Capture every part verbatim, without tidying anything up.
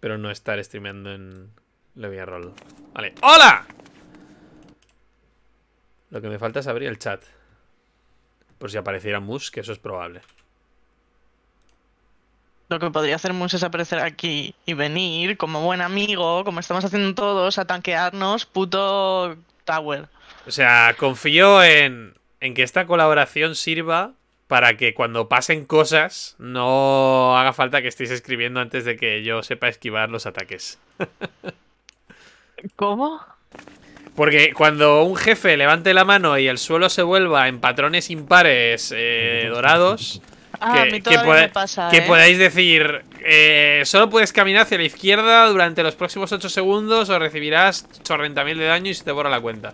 Espero no estar streameando en Levia Roll. Vale. ¡Hola! Lo que me falta es abrir el chat. Por si apareciera Mus, que eso es probable. Lo que podría hacer Mus es aparecer aquí y venir como buen amigo, como estamos haciendo todos, a tanquearnos, puto tower. O sea, confío en, en que esta colaboración sirva para que cuando pasen cosas no haga falta que estéis escribiendo antes de que yo sepa esquivar los ataques. ¿Cómo? Porque cuando un jefe levante la mano y el suelo se vuelva en patrones impares eh, dorados... Ah, que, a mí todavía que, me pasa, que ¿eh? podáis decir eh, solo puedes caminar hacia la izquierda durante los próximos ocho segundos o recibirás chorrenta mil de daño y se te borra la cuenta.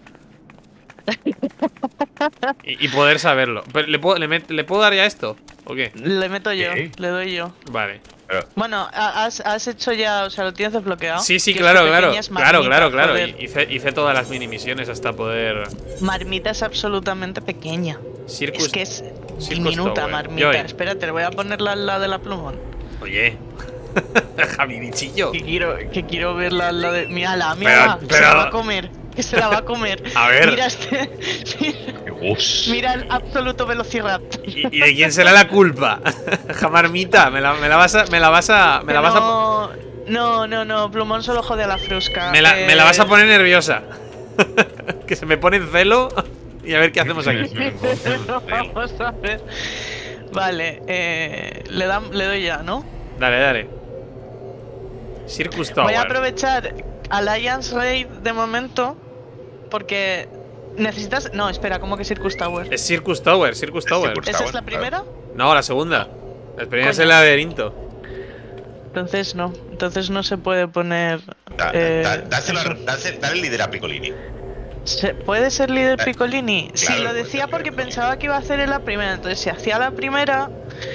y, y poder saberlo. ¿Pero le, puedo, le, met, ¿Le puedo dar ya esto? ¿O qué? Le meto yo, ¿Qué? le doy yo. Vale. Pero, Bueno, has, has hecho ya, o sea, lo tienes desbloqueado. Sí, sí, Que claro, son claro. pequeñas Claro, claro, marmitas, claro. joder. Hice, hice todas las mini misiones hasta poder. Marmita es absolutamente pequeña. Circus, Es que es Circus diminuta, Tower. marmita. Joy. Espera, te voy a ponerla al lado de la plumón. Oye. Javi bichillo. Que quiero, que quiero verla al lado de. Mírala, mírala. Pero- Que se la pero- va a comer. Que se la va a comer. A ver. Mira este. Gus. Mira el absoluto velociraptor. ¿Y, y de quién será la culpa? Jamarmita, me la, me la vas a. Me la vas a. Me la vas a. No, no, no, no, Plumón solo jode a la frusca. Me la, Eh, me la vas a poner nerviosa. Que se me pone en celo. Y a ver qué hacemos aquí. Vamos a ver. Vale, eh, le, dan, le doy ya, ¿no? Dale, dale. Circus Tower. Voy a aprovechar Alliance Raid de momento. Porque necesitas. No, espera, ¿cómo que Circus Tower? Es Circus Tower, Circus Tower. Circus ¿Esa es Tower, la primera? No, la segunda. La primera es Coño. el laberinto. Entonces no, entonces no se puede poner. Da, eh, da, dáselo a- dase- dale el líder a Piccolini. ¿Se ¿Puede ser líder Eh, Piccolini? Sí, claro, lo puede decía ser porque líder pensaba que iba a hacer en la primera. Entonces, si hacía la primera.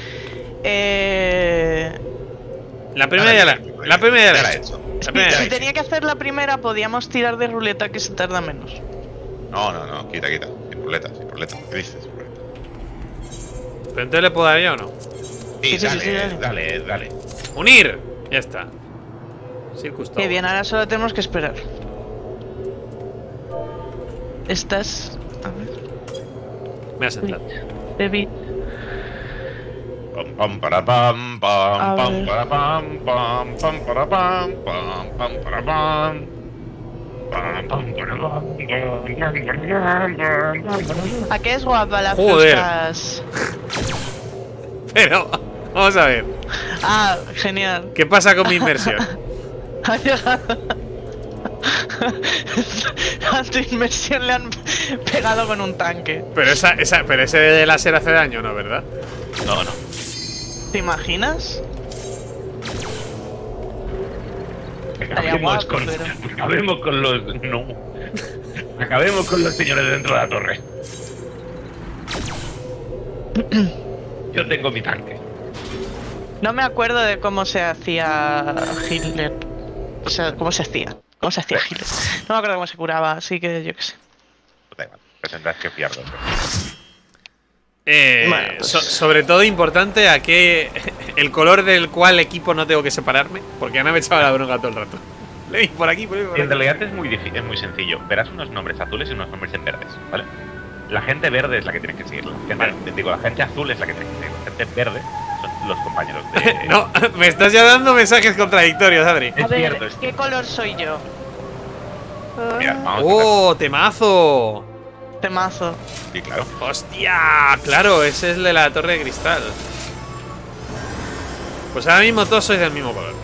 Eh, La primera ya la. La primera ya la he hecho. hecho. La si, primera ya la si he hecho. tenía que hacer la primera, podíamos tirar de ruleta que se tarda menos. No, no, no, quita, quita. Sin ruleta, sin ruleta. ¿Qué dices? Sin ruleta. ¿Pero entonces le puedo dar yo o no? Sí, Sí, sí, dale, sí, dale. dale, dale. ¡Unir! Ya está. Circus Tower. Qué bien, ahora solo tenemos que esperar. Estás. A ver. Me voy a sentar. David. Pam, pam, para, pam, pam, A pam, ver. para, pam, pam, pam, para, pam, pam, pam, para, pam. Pam, pam, para, pam, pam, pam, para, pam, pam, pam. ¿A qué es guapa la Joder. fruscas? Pero, vamos a ver. Ah, genial. ¿Qué pasa con mi inmersión? Ha llegado. A tu inmersión le han pegado con un tanque. Pero esa, esa, pero ese de láser hace daño, ¿no? ¿Verdad? No, no. ¿Te imaginas? Estaría Acabemos guapo, con, pero- acabemos con los. No. Acabemos con los señores dentro de la torre. Yo tengo mi tanque. No me acuerdo de cómo se hacía Hitler. O sea, cómo se hacía. ¿Cómo se hacía Hitler? No me acuerdo cómo se curaba, así que yo qué sé. Da igual, pues tendrás que fiarlo. Eh, Bueno, pues- so- sobre todo importante a que el color del cual equipo no tengo que separarme, porque Ana me echaba la bronca todo el rato. Leí por aquí, por ahí, por En aquí. realidad es muy difícil, es muy sencillo. Verás unos nombres azules y unos nombres en verdes, ¿vale? La gente verde es la que tienes que seguir. La gente, Vale. digo, la gente azul es la que tienes que seguir. La gente verde son los compañeros de. No, me estás ya dando mensajes contradictorios, Adri. Es A ver, cierto, es ¿qué color soy yo? Mira, vamos ¡Oh, temazo! Temazo. a sí, claro. ¡Hostia! Claro, ese es el de la torre de cristal. Pues ahora mismo todos sois del mismo color.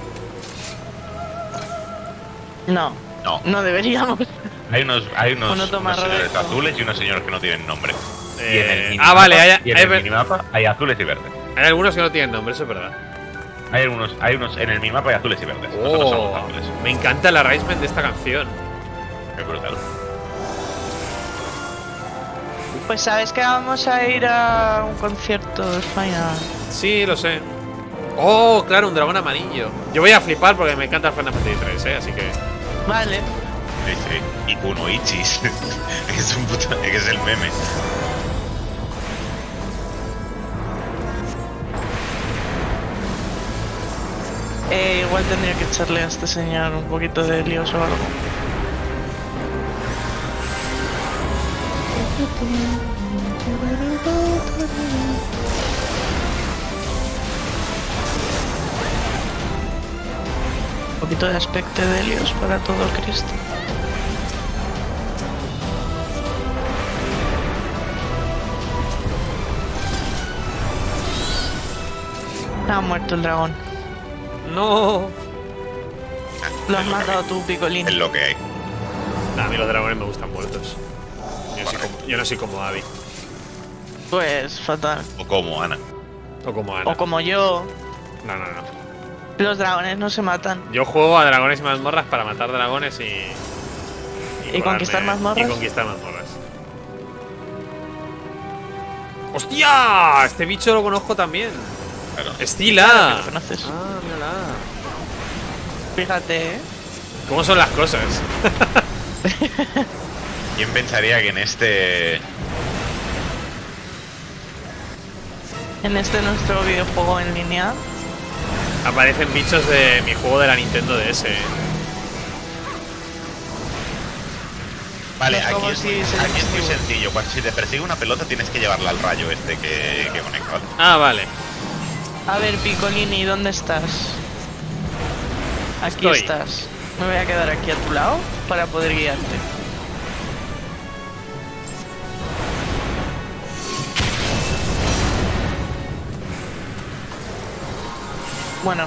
No, No, no deberíamos. hay unos, hay unos, Uno toma unos señores rojo. azules y unos señores que no tienen nombre. Y en Eh, el minimapa, ah, vale, hay, y en hay- el minimapa hay azules y verdes. hay algunos que no tienen nombre, eso es verdad. Hay algunos, hay unos en el minimapa hay azules y verdes. Nosotros somos Oh, azules. me encanta el arrangement de esta canción. Es brutal. Pues sabes que vamos a ir a un concierto de Final. Sí, lo sé. Oh, claro, un dragón amarillo. Yo voy a flipar porque me encanta Final Fantasy tres, eh, así que. Vale. Sí, sí. Y uno Ichis. Es un puto. Es el meme. Eh, igual tendría que echarle a este señor un poquito de líos o algo. Un poquito de aspecto de líos para todo Cristo. Ha muerto el dragón. No. Lo has matado tú, Picolín. Es lo que hay. Nah, a mí los dragones me gustan muertos. Yo, soy como, yo no soy como Abby. Pues fatal. O como Ana. O como Ana. O como yo. No, no, no. Los dragones no se matan. Yo juego a dragones y mazmorras para matar dragones y. ¿Y conquistar mazmorras? Y conquistar mazmorras. ¡Hostia! Este bicho lo conozco también. Claro. Claro que ¡Estila! lo conoces. Ah, mírala. Fíjate, ¿eh? ¿Cómo son las cosas? ¿Quién pensaría que en este. En este nuestro videojuego en línea. Aparecen bichos de mi juego de la Nintendo D S. Vale, Es como aquí, es, si muy, se aquí es muy llama sencillo. Cuando si te persigue una pelota tienes que llevarla al rayo este que, que conecta. ¿Vale? Ah, vale. A ver, Picolini, ¿dónde estás? Aquí Estoy. estás. Me voy a quedar aquí a tu lado para poder guiarte. Bueno.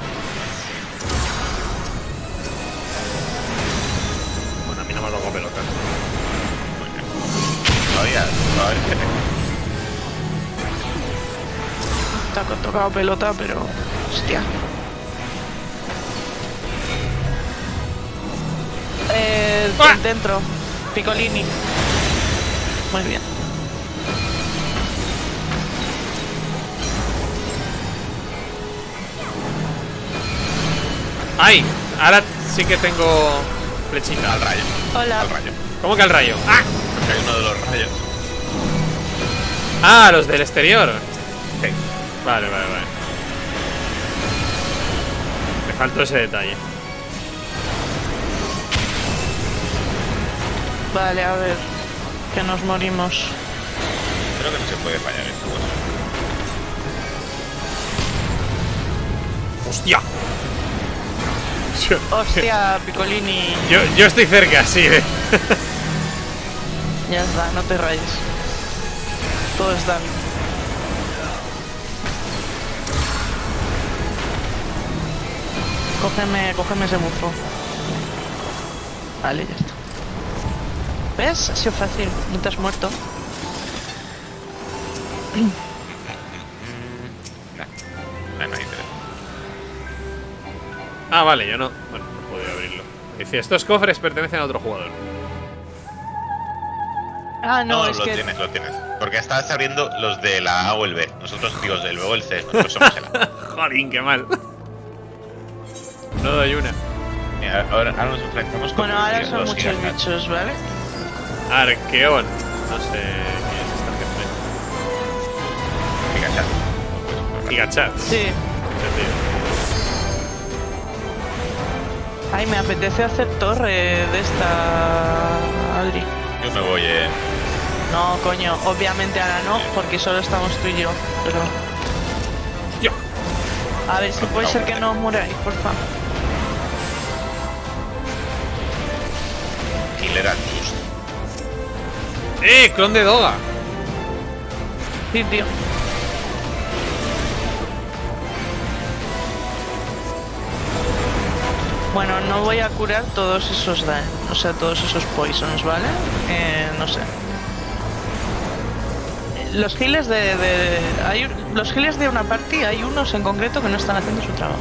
Bueno, a mí no me tocó pelota. Muy bien. Todavía, todavía. Te ha tocado pelota, pero... Hostia. Eh, ¡Ah! dentro. Picolini. Muy bien. ¡Ay! Ahora sí que tengo flechita. Al rayo. Hola. Al rayo. ¿Cómo que al rayo? ¡Ah! Porque hay uno de los rayos. Ah, los del exterior. Sí. Vale, vale, vale. Me faltó ese detalle. Vale, a ver. Que nos morimos. Creo que no se puede fallar esto. Pues. ¡Hostia! Hostia, Picolini. Yo, yo estoy cerca, sí. ¿eh? Ya está, no te rayes. Todo está bien. Cógeme, cógeme ese bufo. Vale, ya está. ¿Ves? Ha sido fácil, no te has muerto. No, no hay interés. Ah, vale, yo no. Bueno, no podía abrirlo. Dice, estos cofres pertenecen a otro jugador. Ah, no, No, es lo que... tienes, lo tienes. Porque estabas abriendo los de la A o el B. Nosotros, digo, del B o el C. Nosotros somos el A. Jolín, qué mal. No doy una. Mira, ahora, ahora nos enfrentamos con Bueno, ahora los, son los muchos gigantes. bichos, ¿vale? Arqueón. No sé qué es esta gente. Gigachat. Gigachat. Sí. Ay, me apetece hacer torre de esta... Adri. Yo me voy, eh. No, coño, obviamente ahora no, porque solo estamos tú y yo. Pero... Yo. A ver, si puede ser que no muráis, por favor. Killer Antus. ¡Eh! Clon de Doga. Sí, tío. Bueno, no voy a curar todos esos daños, o sea, todos esos poisons, ¿vale? Eh, no sé. Los healers de, de hay, los healers de una party, hay unos en concreto que no están haciendo su trabajo.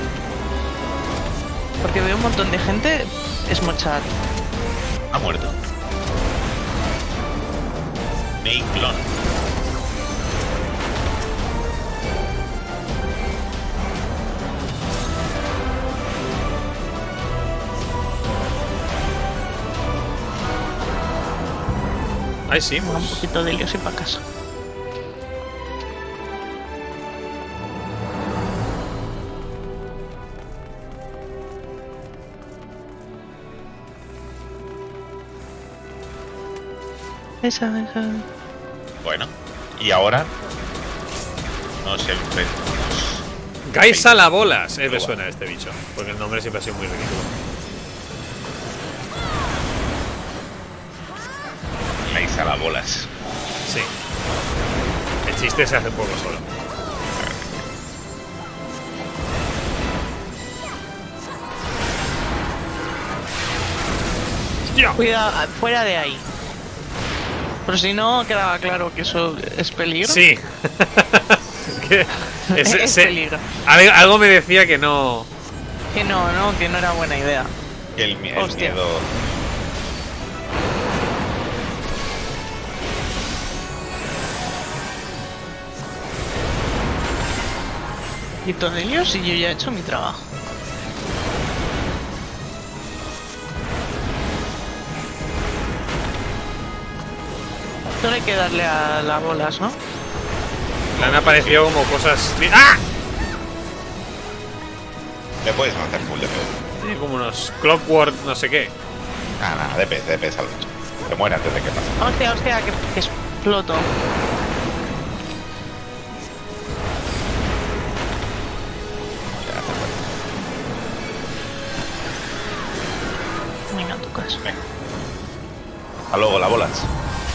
Porque veo un montón de gente esmochada. Ha muerto. Main clon. Ay, sí, Un pues. poquito de líos y para casa. Esa, esa. Bueno, y ahora nos enfrentamos. Gaisa la bolas. Eh, me suena este bicho. Porque el nombre siempre ha sido muy ridículo. Gaisa la bolas. Sí. El chiste se hace un poco solo. Cuidado, fuera de ahí. Por si no quedaba claro que eso es peligro. Sí. Que es, es se- peligro. algo, algo me decía que no. Que no, no, que no era buena idea. Que el, mi- el Hostia. miedo. Y todos ellos y yo ya he hecho mi trabajo. Solo hay que darle a las bolas, ¿no? Le han aparecido como cosas. ¡Ah! Le puedes no hacer full D P S. Tiene como unos clockwork, no sé qué. Nada, nada, D P S, D P S al bicho. Se muere antes de que pase. Hostia, hostia, que, que exploto. Ya, se muere. Venga, tu caso. Venga. Hasta luego, la bolas.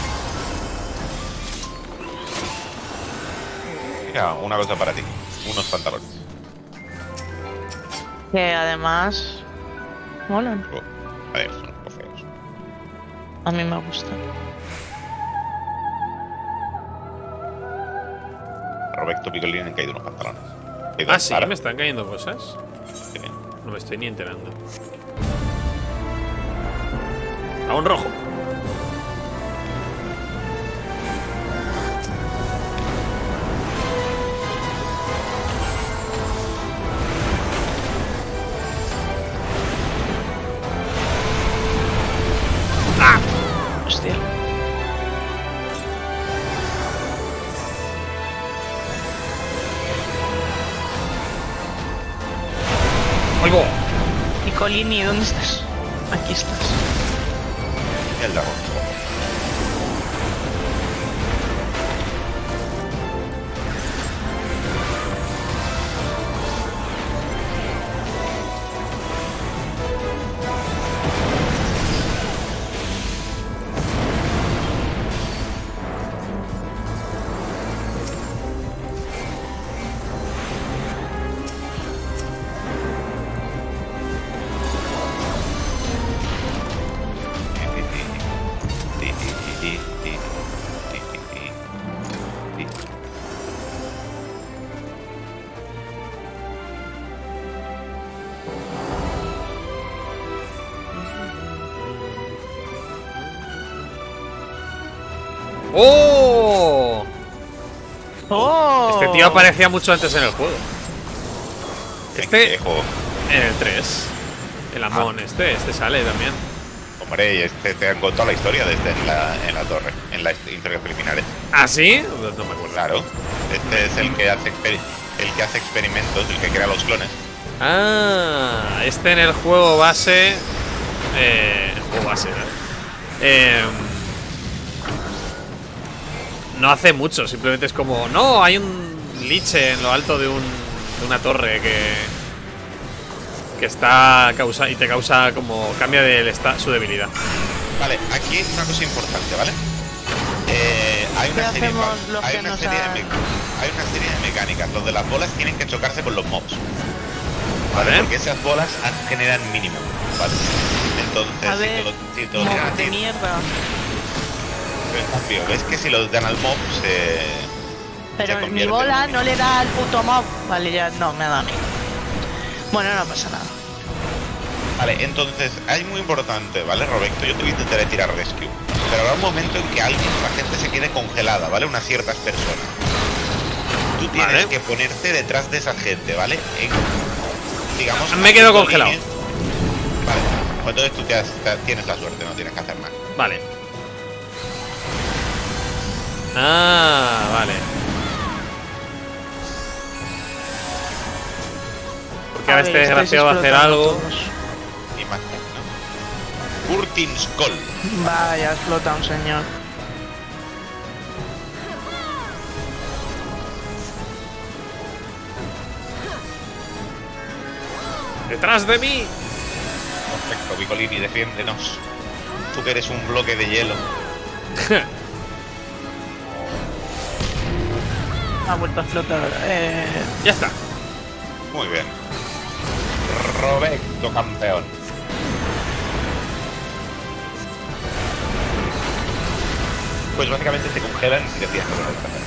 Mira, una cosa para ti. Unos pantalones. Que además molan. Oh, a ver, son un poco feos. A mí me gustan. A Roberto Picolín han caído unos pantalones. ¿Qué Ah, tal? sí, Para. me están cayendo cosas. Sí. No me estoy ni enterando. A un rojo. Hostia. ¡Oigo! Y Colini, ¿dónde estás? Aquí estás. El dragón. ¡Oh! ¡Oh! Este tío aparecía mucho antes en el juego. Este. Este juego. En el tres. El Amon, este, este sale también. Hombre, y este te han contado la historia desde en la, en la torre, en la historia preliminares. ¿Ah, sí? No, no me acuerdo. Claro. Este es el que hace exper- el que hace experimentos, el que crea los clones. Ah, este en el juego base. Eh, el juego base, ¿no? Eh, no hace mucho, simplemente es como. No, hay un liche en lo alto de, un, de una torre que. Que está causa y te causa como. Cambia de su debilidad. Vale, aquí hay una cosa importante, ¿vale? Eh, hay, ¿Qué una serie, hacemos los hay, que una nos serie de han- me- hay una serie de mecánicas. Los de las bolas tienen que chocarse con los mobs. ¿Vale? ¿Vale? Porque esas bolas han- generan mínimo. ¿Vale? Entonces, A si ver, te lo, si te lo mob tiran a de ti, mierda. pero en cambio, ves que si los dan al mob se. Pero se mi convierte bola en- no le da al puto mob. Vale, ya no, me da a mí. Bueno, no pasa nada. Vale, entonces, es muy importante, ¿vale, Roberto? Yo te voy a intentar tirar rescue. Pero habrá un momento en que alguien, la gente se quede congelada, ¿vale? Unas ciertas personas. Tú tienes Vale. que ponerte detrás de esa gente, ¿vale? En, digamos. Me quedo haciendo congelado. líneas. Vale, pues entonces tú te has- te- tienes la suerte, no tienes que hacer nada. Vale. Ah, vale. Porque ahora ver, este estáis desgraciado va a hacer explotando algo. todos. Ni más, ¿no? Curtin's Call. Vaya, explota un señor. ¡Detrás de mí! Perfecto, Piccolini, defiéndenos. Tú que eres un bloque de hielo. Ha vuelto a flotar. Eh... Ya está. Muy bien. Roberto, campeón. Pues básicamente te congelan y te tiras por la ventana.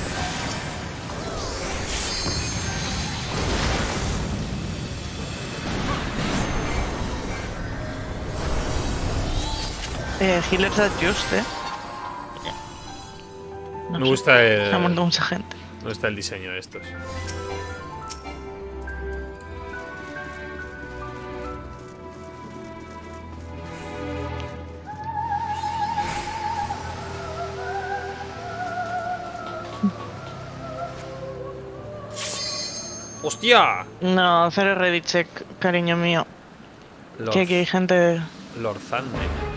eh Healers at Just, eh. No Me sé. gusta el... Se ha muerto mucha gente. Me gusta el diseño de estos. ¡Hostia! No, hacer ready check, cariño mío. Lord, Que aquí hay gente. Lord Thunder.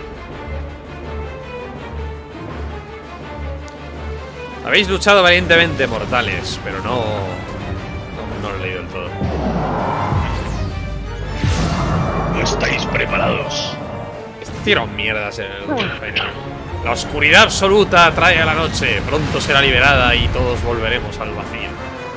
Habéis luchado valientemente, mortales, pero no... No, no lo he leído del todo. ¿No estáis preparados? Este tiro mierdas en el reino. La oscuridad absoluta trae a la noche. Pronto será liberada y todos volveremos al vacío.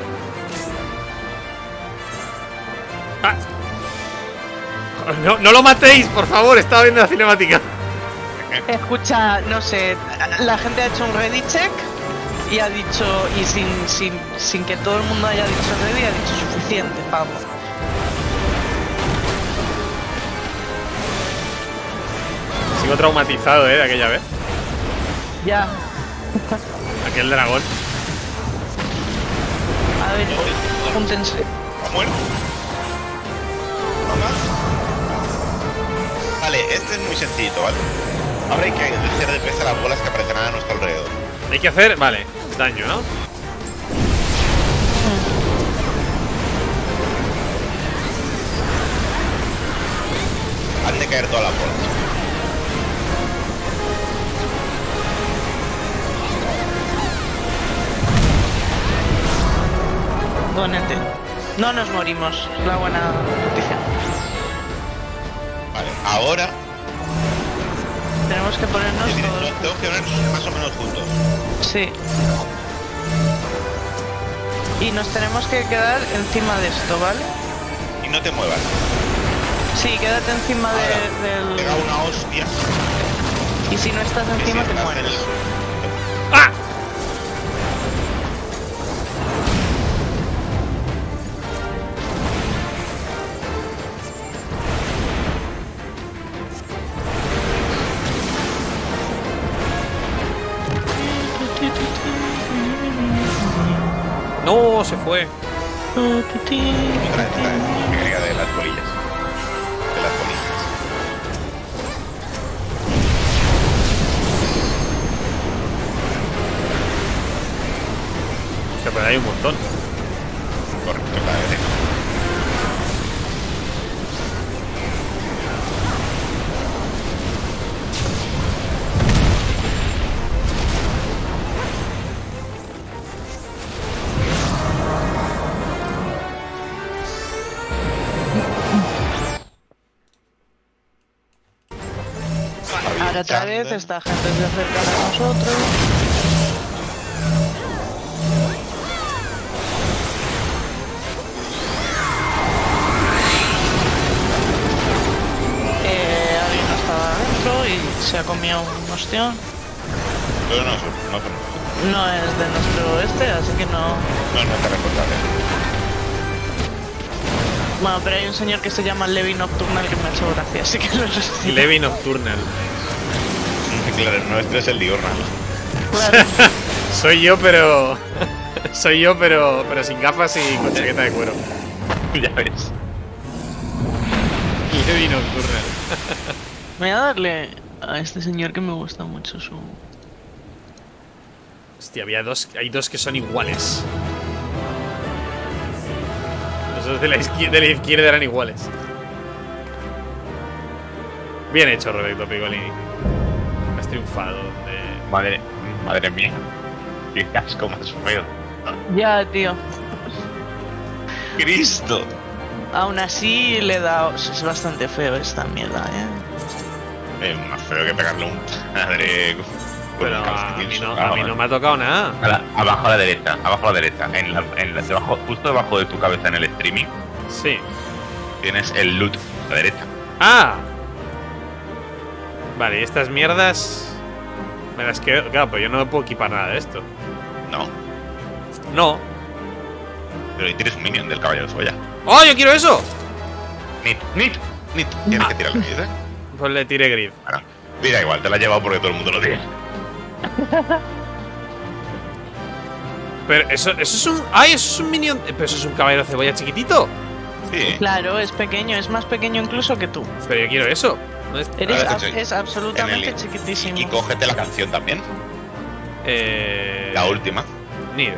¡Ah! No, no lo matéis, por favor, estaba viendo la cinemática. Escucha, no sé, la gente ha hecho un ready check y ha dicho, y sin, sin, sin que todo el mundo haya dicho ready, ha dicho suficiente, vamos. Sigo traumatizado, eh, de aquella vez. Ya. Aquel dragón. A ver, júntense. ¿Ha muerto? ¿No más? Vale, este es muy sencillo, ¿vale? Ahora hay que hacer de pez a las bolas que aparecerán a nuestro alrededor. Hay que hacer, vale, daño, ¿no? Han de caer todas las bolas. Donete. No nos morimos, es la buena noticia. Vale, ahora Tenemos que ponernos tengo todos. que ponernos más o menos juntos. Sí. Y nos tenemos que quedar encima de esto, ¿vale? Y no te muevas. Sí, quédate encima de, Ahora, del... pega una hostia. Y si no estás que encima si te estás mueres. en el- ¡Ah! No, se fue. Trae, trae, mecánica de las bolillas. De las bolillas. O sea, pero hay un montón. Correcto, cada vez. Ahora otra vez esta gente se acerca a nosotros. Eh, alguien no estaba adentro y se ha comido un ostión. Pero no, no, no, No es de nuestro este, así que no. no, no está responsable. Bueno, pero hay un señor que se llama Levi Nocturnal que me ha hecho gracia, así que lo resistí. Levi Nocturnal. Claro, el nuestro es el diurnal. Claro. Soy yo, pero... Soy yo, pero pero sin gafas y con chaqueta de cuero. Ya ves. Levi Nocturnal. Voy a darle a este señor que me gusta mucho su... Hostia, había dos... Hay dos que son iguales. Los dos de la, izquier- de la izquierda eran iguales. Bien hecho, Roberto Piccolini. Has triunfado. De... Madre, madre mía. Qué casco más feo. Ya, tío. Cristo. Aún así le da... Es bastante feo esta mierda, ¿eh? Es más feo que pegarle un padre con Pero el a calcetín mí, no, sudado, a mí no ¿eh? me ha tocado nada. A la- abajo a la derecha, abajo a la derecha. En la, en la- debajo, justo debajo de tu cabeza en el streaming Sí. tienes el loot a la derecha. ¡Ah! Vale, y estas mierdas... Me las quedo... Claro, pero yo no me puedo equipar nada de esto. No, No. pero ahí tienes un minion del caballero Zoya. ¡Oh, yo quiero eso! Nit, Nit, Nit. Tienes que tirarle Nit, ¿eh? Pues le tiré grid. Bueno, mira, igual, te la he llevado porque todo el mundo lo tiene. Pero eso, eso es un... ¡Ay, eso es un minion! Pero eso es un caballero cebolla chiquitito. Sí. Claro, es pequeño, es más pequeño incluso que tú. Pero yo quiero eso. ¿Dónde está? Eres, Ah, ab- sí. es absolutamente En el- chiquitísimo. Y cógete la canción también, Eh... la última. Nid.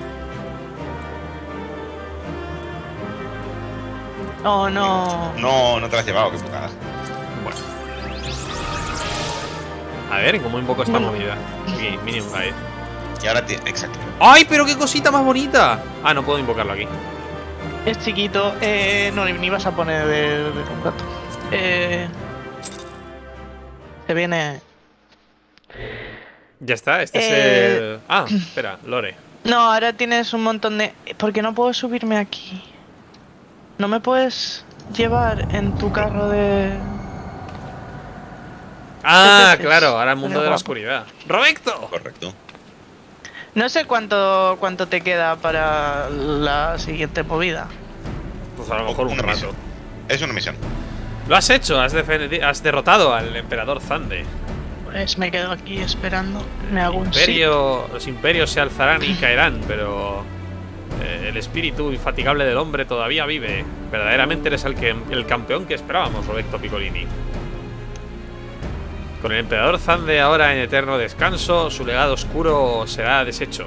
Oh, no. No, no te la has llevado, qué putada. Bueno. A ver, ¿cómo invoco esta Bueno. movida? Aquí, minion guide. Y ahora ti- exacto. ¡Ay, pero qué cosita más bonita! Ah, no puedo invocarlo aquí. Es chiquito. Eh, no, ni vas a poner de, de contacto. Eh, se viene... Ya está, este Eh. es el... Ah, espera, Lore. No, ahora tienes un montón de... ¿Por qué no puedo subirme aquí? ¿No me puedes llevar en tu carro de...? Ah, Entonces, claro, ahora el mundo vale, de la guapo. oscuridad. ¡Roberto! Correcto. No sé cuánto cuánto te queda para la siguiente movida. Pues a lo mejor un Una rato. misión. Es una misión. Lo has hecho, has, defendi- has derrotado al emperador Zande. Pues me quedo aquí esperando. Me hago un sí. Imperio, los imperios se alzarán y caerán, pero eh, el espíritu infatigable del hombre todavía vive. Verdaderamente eres el, que, el campeón que esperábamos, Roberto Piccolini. Con el emperador Zande ahora en eterno descanso, su legado oscuro será deshecho.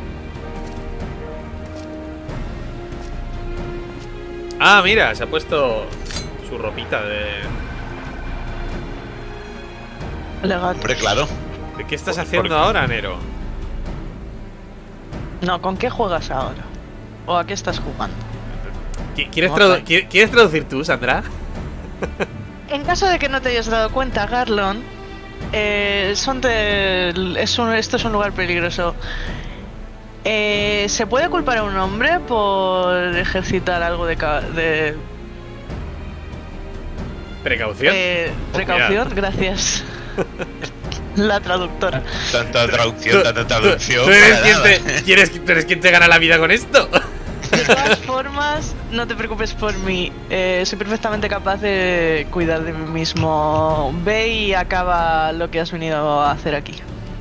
Ah, mira, se ha puesto su ropita de... Legato. Hombre, claro. ¿De qué estás Por- haciendo por- ahora, Nero? No, ¿con qué juegas ahora? ¿O a qué estás jugando? ¿Qui- ¿Quieres, No, tradu- tranqui- qui- ¿Quieres traducir tú, Sandra? En caso de que no te hayas dado cuenta, Garlon, eh, son de, es un, esto es un lugar peligroso. Eh, ¿Se puede culpar a un hombre por ejercitar algo de, ca- de Precaución. eh, Con precaución? cuidado. Gracias. La traductora. Tanta traducción, tanta traducción. ¿Tú eres para quien nada. te, ¿quieres, tú eres quien te gana la vida con esto? De todas formas, no te preocupes por mí. Eh, soy perfectamente capaz de cuidar de mí mismo. Ve y acaba lo que has venido a hacer aquí.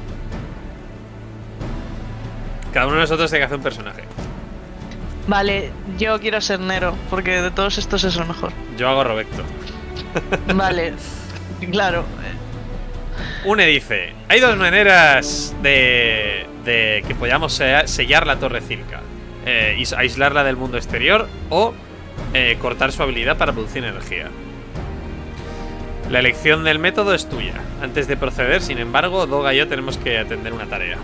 Cada uno de nosotros tiene que hacer un personaje. Vale, yo quiero ser Nero, porque de todos estos es el mejor. Yo hago Roberto. Vale, claro. Une dice: hay dos maneras de, de que podamos se- sellar la torre Circa. Eh, is- aislarla del mundo exterior o eh, cortar su habilidad para producir energía. La elección del método es tuya. Antes de proceder, sin embargo, Doga y yo tenemos que atender una tarea.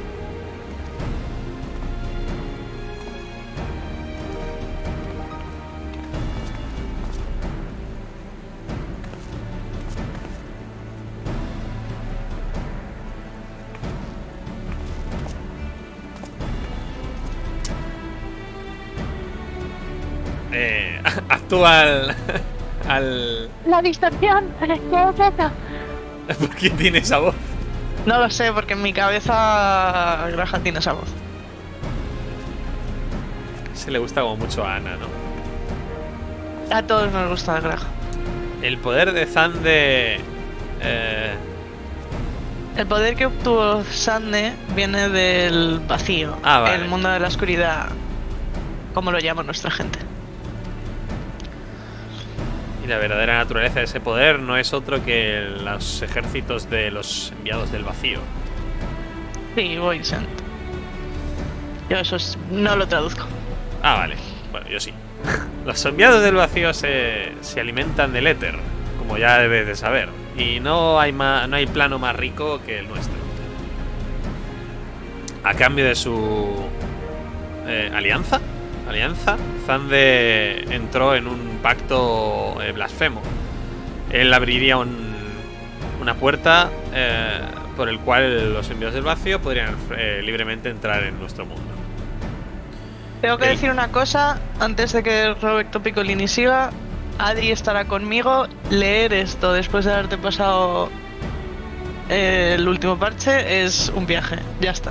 Eh, actual al... La distorsión, ¿qué es eso? ¿Por qué tiene esa voz? No lo sé, porque en mi cabeza Graja tiene esa voz. Se le gusta como mucho a Ana, ¿no? A todos nos gusta Graja. El poder de Zande... Eh, El poder que obtuvo Sande viene del vacío, Ah, vale. el mundo de la oscuridad, como lo llama nuestra gente. y la verdadera naturaleza de ese poder no es otro que los ejércitos de los enviados del vacío. Sí, Voicent. Yo eso es- no lo traduzco. Ah, vale. Bueno, yo sí. Los enviados del vacío se, se alimentan del éter, como ya debes de saber. Y no hay, ma- no hay plano más rico que el nuestro. A cambio de su eh, alianza, alianza, Zande entró en un pacto eh, blasfemo. Él abriría un, una puerta eh, por el cual los enviados del vacío podrían eh, libremente entrar en nuestro mundo. Tengo que El- decir una cosa antes de que Roberto Piccolini siga. Adri estará conmigo. Leer esto después de haberte pasado eh, el último parche es un viaje. Ya está.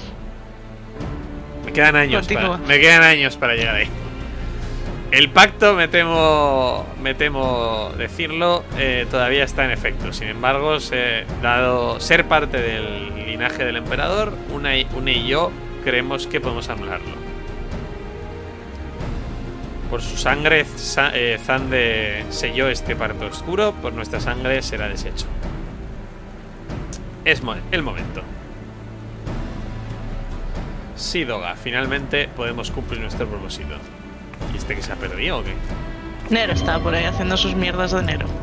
Me quedan años para, Continúa. me quedan años para llegar ahí. El pacto, me temo, me temo decirlo, eh, todavía está en efecto. Sin embargo, se, dado ser parte del linaje del emperador, una y, una y yo creemos que podemos anularlo. Por su sangre, Sa- eh, Zande selló este pacto oscuro, por nuestra sangre será deshecho. Es mo- el momento. Sí, Doga, finalmente podemos cumplir nuestro propósito. ¿Y este que se ha perdido o qué? Nero está por ahí haciendo sus mierdas de Nero.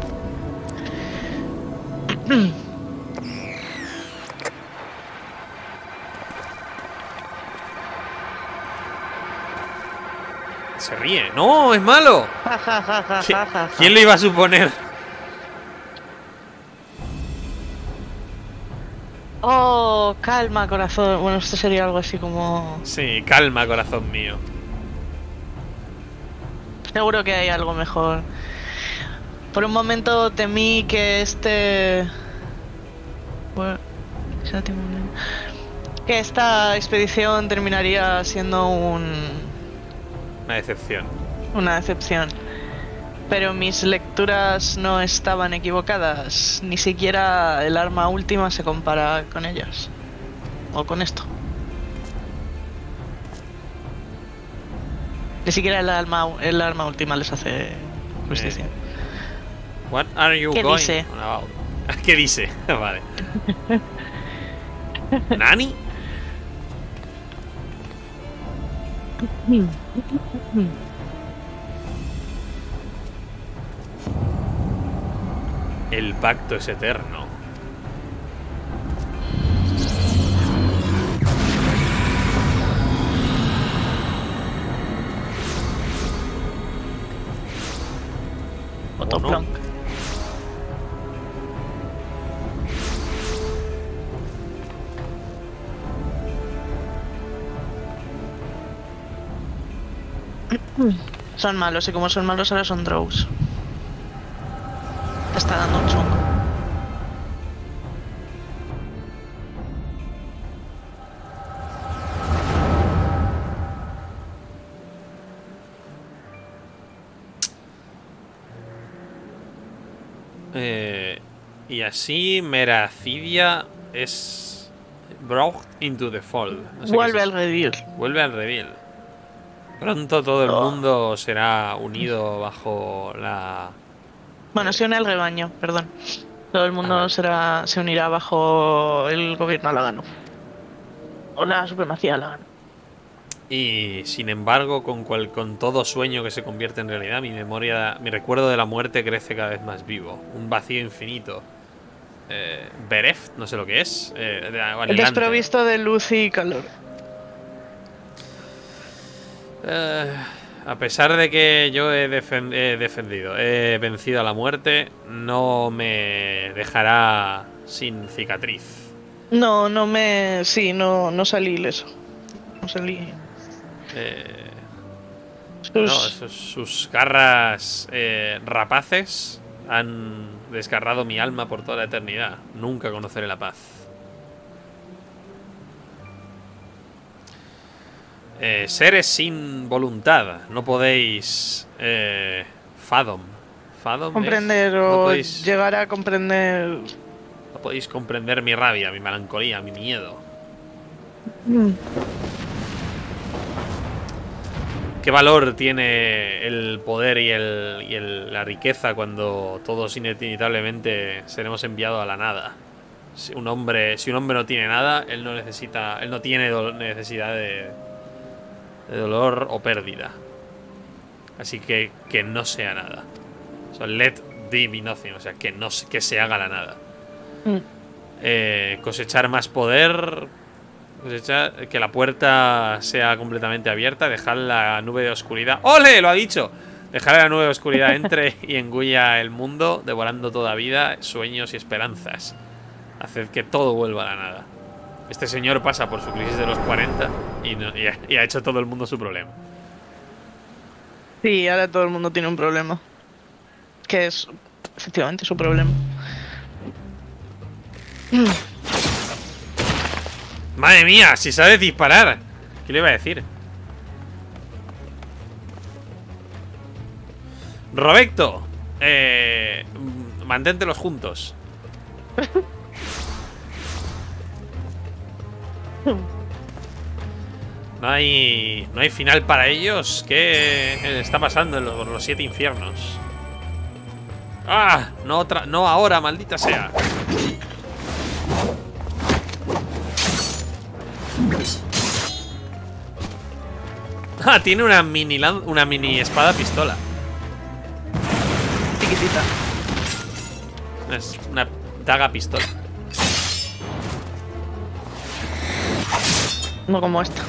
Se ríe. ¡No! ¡Es malo! Ja, ja, ja, ja, ¿Qui- ja, ja. ¿Quién lo iba a suponer? Oh, calma, corazón. Bueno, esto sería algo así como... Sí, calma, corazón mío. Seguro que hay algo mejor. Por un momento temí que este... Bueno, que esta expedición terminaría siendo un... Una decepción. una decepción. Pero mis lecturas no estaban equivocadas. Ni siquiera el arma última se compara con ellas. O con esto. Ni siquiera el arma, el arma última les hace justicia. Eh. What are you ¿Qué going dice? on about? ¿Qué dice? Vale. ¿Nani? El pacto es eterno. Otto no? Plonk. Son malos y como son malos ahora son drows. Te está dando un chungo. Eh, y así Meracidia es brought into the fold. No sé qué Vuelve es al eso. reveal. Vuelve al reveal. Pronto todo el mundo será unido bajo la... Bueno, se une al rebaño, perdón. Todo el mundo Ah, vale. será, se unirá bajo el gobierno Lagano. O la supremacía Lagano. Y sin embargo, con, cual, con todo sueño que se convierte en realidad, mi memoria, mi recuerdo de la muerte crece cada vez más vivo. Un vacío infinito. Eh, Bereft, no sé lo que es. Eh, de- anhelante. Desprovisto de luz y calor. Eh, a pesar de que yo he, defen- he defendido, he vencido a la muerte, no me dejará sin cicatriz. No, no me... Sí, no, no salí ileso. No salí... Eh, Sus- no, sus, sus garras eh, rapaces han desgarrado mi alma por toda la eternidad. Nunca conoceré la paz. Eh, seres sin voluntad, no podéis eh, fathom. Fathom es- comprender no o podéis, llegar a comprender... no podéis comprender mi rabia, mi melancolía, mi miedo. ¿Qué valor tiene el poder y, el, y el- la riqueza cuando todos inevitablemente seremos enviados a la nada? Si un hombre, si un hombre no tiene nada, él no necesita, él no tiene do- necesidad de, de dolor o pérdida. Así que que no sea nada. O sea, let there be nothing, o sea, que no se- que se haga la nada. Mm. Eh, cosechar más poder Cosecha, que la puerta sea completamente abierta. Dejar la nube de oscuridad. ¡Ole! Lo ha dicho. Dejar la nube de oscuridad entre y engulla el mundo, devorando toda vida, sueños y esperanzas. Haced que todo vuelva a la nada. Este señor pasa por su crisis de los cuarenta y, no, y, ha, y ha hecho todo el mundo su problema. Sí, ahora todo el mundo tiene un problema. Que es efectivamente su problema. ¡Madre mía! Si sabes disparar. ¿Qué le iba a decir? Roberto, eh, manténtelos juntos. No hay, no hay final para ellos. ¿Qué está pasando en los, los siete infiernos? ¡Ah! No, otra, no ahora, maldita sea. Ah, tiene una mini, una mini espada pistola. Chiquitita. Es una daga pistola. No como esta.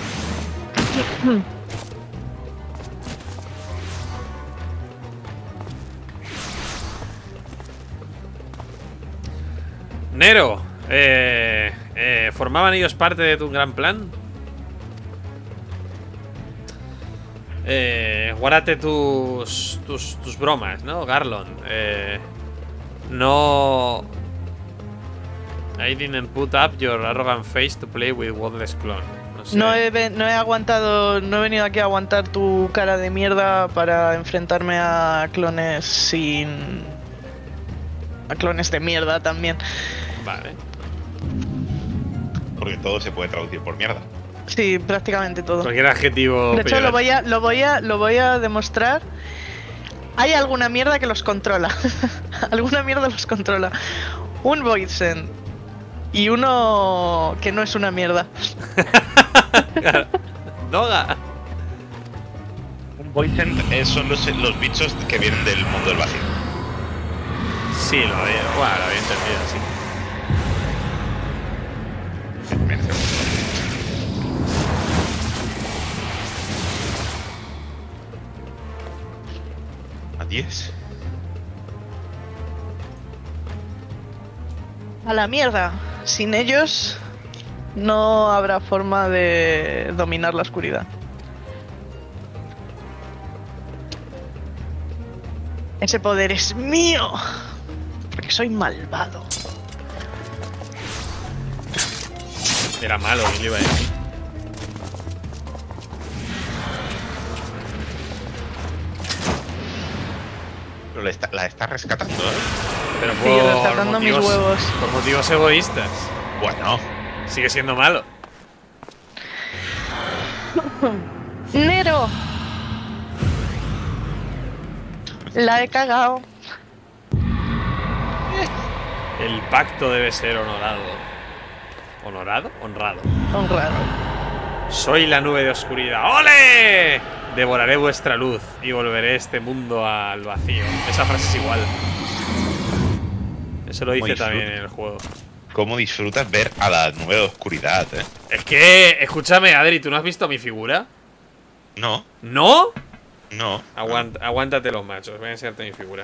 Nero, eh, eh, ¿formaban ellos parte de tu gran plan? Eh, guárdate tus, tus tus bromas, ¿no, Garlon? Eh, no... I didn't put up your arrogant face to play with Wordless Clone. No sé. No he, no he aguantado, no he venido aquí a aguantar tu cara de mierda para enfrentarme a clones sin... a clones de mierda también. Vale. Porque todo se puede traducir por mierda. Sí, prácticamente todo. Cualquier adjetivo. De hecho, lo voy a, lo voy a, lo voy a demostrar. Hay alguna mierda que los controla. Alguna mierda los controla. Un Voidsend y uno que no es una mierda. Doga. Un Voidsend eh, son los, los bichos que vienen del mundo del vacío. Sí, lo había, bueno, lo había entendido, sí. A diez. A la mierda. Sin ellos no habrá forma de dominar la oscuridad. Ese poder es mío. Porque soy malvado. Era malo, ¿qué le iba a decir? Pero la está, la está rescatando, ¿eh? Pero Sí, por rescatando mis motivos, huevos. por motivos egoístas. Bueno, Sigue siendo malo. Nero. La he cagado. El pacto debe ser honorado. ¿Honorado? Honrado. Honrado. Soy la nube de oscuridad. ¡Ole! Devoraré vuestra luz y volveré este mundo al vacío. Esa frase es igual. Eso lo dice Muy también disfruto. en el juego. ¿cómo disfrutas ver a la nube de oscuridad, eh? Es que, escúchame, Adri, ¿tú no has visto mi figura? No, ¿No? no. Aguanta, aguántate los machos, voy a enseñarte mi figura.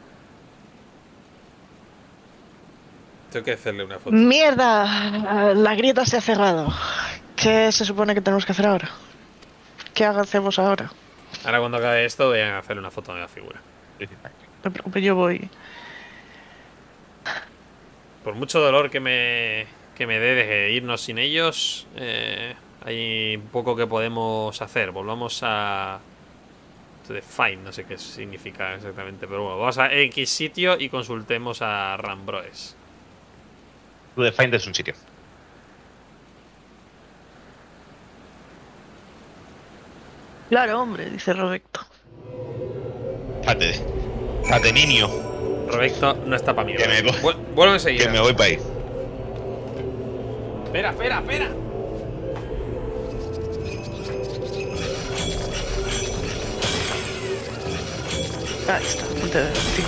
Tengo que hacerle una foto. Mierda, la grieta se ha cerrado. ¿Qué se supone que tenemos que hacer ahora? ¿Qué hacemos ahora? Ahora cuando acabe esto voy a hacerle una foto de la figura. No te preocupes, yo voy. Por mucho dolor que me, que me dé de irnos sin ellos, eh, hay poco que podemos hacer. Volvamos a... To the fight, no sé qué significa exactamente, pero bueno, vamos a X sitio y consultemos a Rambroes. To the find es un sitio. Claro, hombre, dice Roberto. Date, date, niño. Roberto no está para mí. Que me voy. Vuel- Vuelvo enseguida. Que me voy para ahí. Espera, espera, espera. Ahí está, ponte de sí.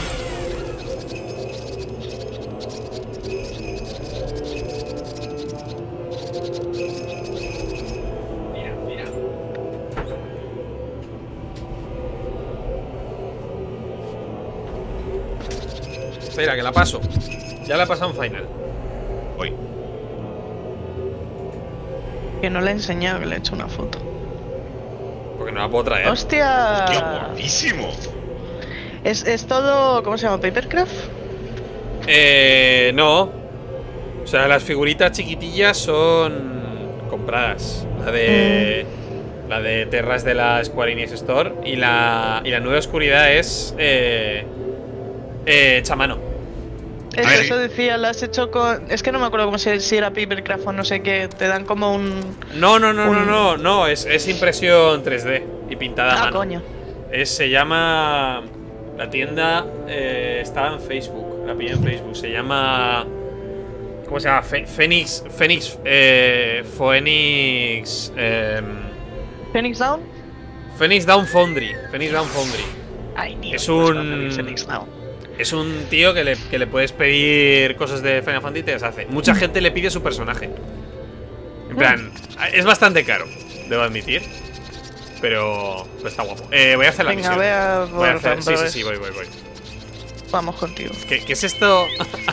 Espera, que la paso. Ya la he pasado en final. Voy. Que no le he enseñado, que le he hecho una foto. Porque no la puedo traer. ¡Hostia! ¡Qué guapísimo! ¿Es, es todo. ¿Cómo se llama? ¿Papercraft? Eh. No. O sea, las figuritas chiquitillas son compradas. La de. Mm. La de Terras de la Square Enix Store. Y la. Y la Nueva Oscuridad es. Eh. Eh. Hecha a mano. Eso, eso decía, lo has hecho con. Es que no me acuerdo cómo se, si era Papercraft o no sé qué. Te dan como un. No, no, no, un... no, no, no. Es, es impresión tres D y pintada a ah, mano. coño. Es, se llama. La tienda eh, estaba en Facebook. La pillé en Facebook. Se llama. ¿Cómo se llama? Fe, Phoenix. Phoenix. Eh, Phoenix. Eh, ¿Phoenix Down? Phoenix Down Foundry. Phoenix Down Foundry. Ay, tío, es un. Phoenix Down. Es un tío que le, que le puedes pedir cosas de Final Fantasy y te las hace. Mucha gente le pide su personaje. En plan, es bastante caro, debo admitir. Pero, pero está guapo. Eh, voy a hacer la Venga, misión. Voy a, voy a hacer, sí, sí, sí, voy, voy, voy. Vamos contigo. ¿Qué, qué es esto?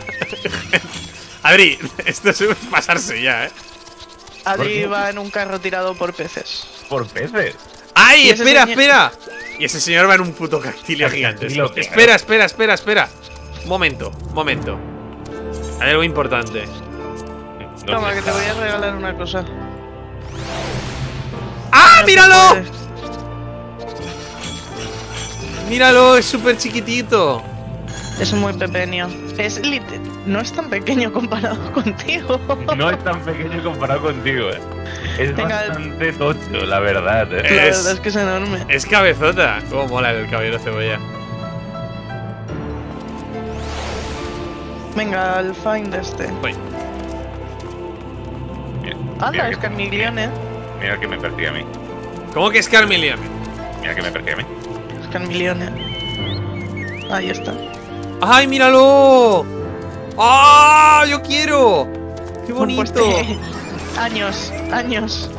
Adri, esto es pasarse ya, ¿eh? Adri va en un carro tirado por peces. ¿Por peces? ¡Ay, espera, espera! Y ese señor va en un puto cactilio gigante. Espera, espera, espera, espera. Un momento, un momento. Hay algo importante. Toma, que te voy a regalar una cosa. ¡Ah, míralo! Míralo, es súper chiquitito. Es muy pequeño. Es lit no es tan pequeño comparado contigo. No es tan pequeño comparado contigo, eh. Es Venga, bastante tocho, la verdad, eh. La es, verdad es que es enorme. Es cabezota. Cómo mola el caballero cebolla. Venga, al find este. Voy. Anda, es Carmilione. Mira que me persigue a mí. ¿Cómo que es Carmilione? Mira que me persigue a mí. Es Carmilione. Ahí está. ¡Ay, míralo! ¡Ah! ¡Yo quiero! ¡Qué bonito! Pues años, años.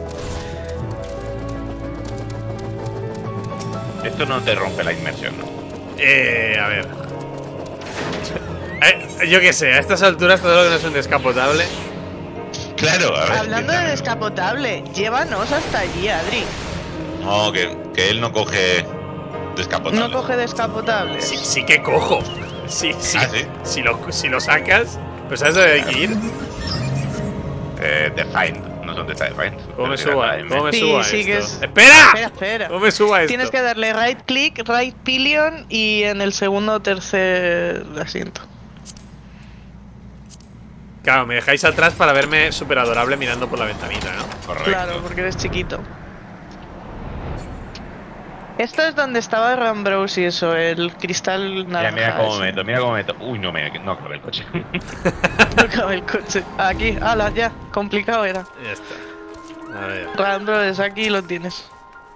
Esto no te rompe la inmersión, ¿no? Eh, a ver. Eh, yo qué sé, a estas alturas todo lo que no es un descapotable. Claro, a ver. Hablando de descapotable, llévanos hasta allí, Adri. No, que, que él no coge descapotable. No coge descapotable. Sí, sí que cojo. Sí, sí. ¿Ah, sí? Si lo, si lo sacas, pues ¿sabes dónde hay que ir? Eh, Defiant. No son de Defiant. ¿Cómo me suba? ¿Cómo me sí, suba sí esto? Que es... ¡Espera! Espera, espera. ¿Cómo me suba esto? Tienes que darle right click, right pillion y en el segundo o tercer asiento. Claro, me dejáis atrás para verme súper adorable mirando por la ventanita, ¿no? Correcto. Claro, porque eres chiquito. Esto es donde estaba Rambrose y eso, el cristal naranja. Mira, mira cómo ese. me meto, mira cómo me meto. Uy, no me no acabé el coche. No cabe el coche. Aquí, ala, ya. Complicado era. Ya está. A ver. Rambrose, aquí lo tienes.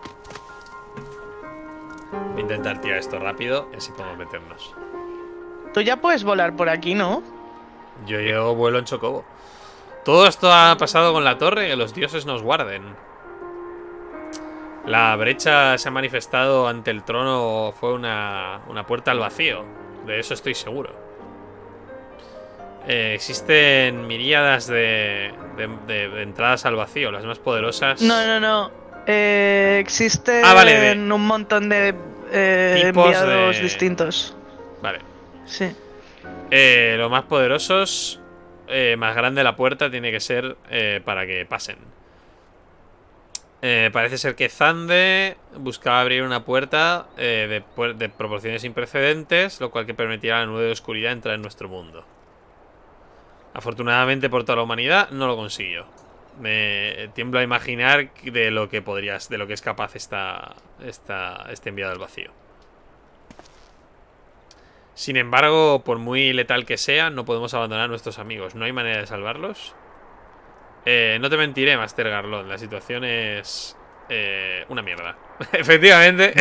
Voy a intentar tirar esto rápido y así podemos meternos. Tú ya puedes volar por aquí, ¿no? Yo, yo vuelo en Chocobo. Todo esto ha pasado con la torre, que los dioses nos guarden. La brecha se ha manifestado ante el trono, fue una, una puerta al vacío. De eso estoy seguro. Eh, existen miríadas de, de, de, de entradas al vacío, las más poderosas. No, no, no. Eh, existen ah, vale, de... un montón de eh, enviados de... distintos. Vale. Sí. Eh, los más poderosos, eh, más grande la puerta tiene que ser eh, para que pasen. Eh, parece ser que Zande buscaba abrir una puerta eh, de, de proporciones sin precedentes, lo cual que permitirá a la nube de oscuridad entrar en nuestro mundo. Afortunadamente por toda la humanidad no lo consiguió. Me tiemblo a imaginar de lo que podrías, de lo que es capaz esta, esta, este enviado al vacío. Sin embargo, por muy letal que sea, no podemos abandonar a nuestros amigos. ¿No hay manera de salvarlos? Eh, no te mentiré, Master Garlon. La situación es eh, una mierda. Efectivamente.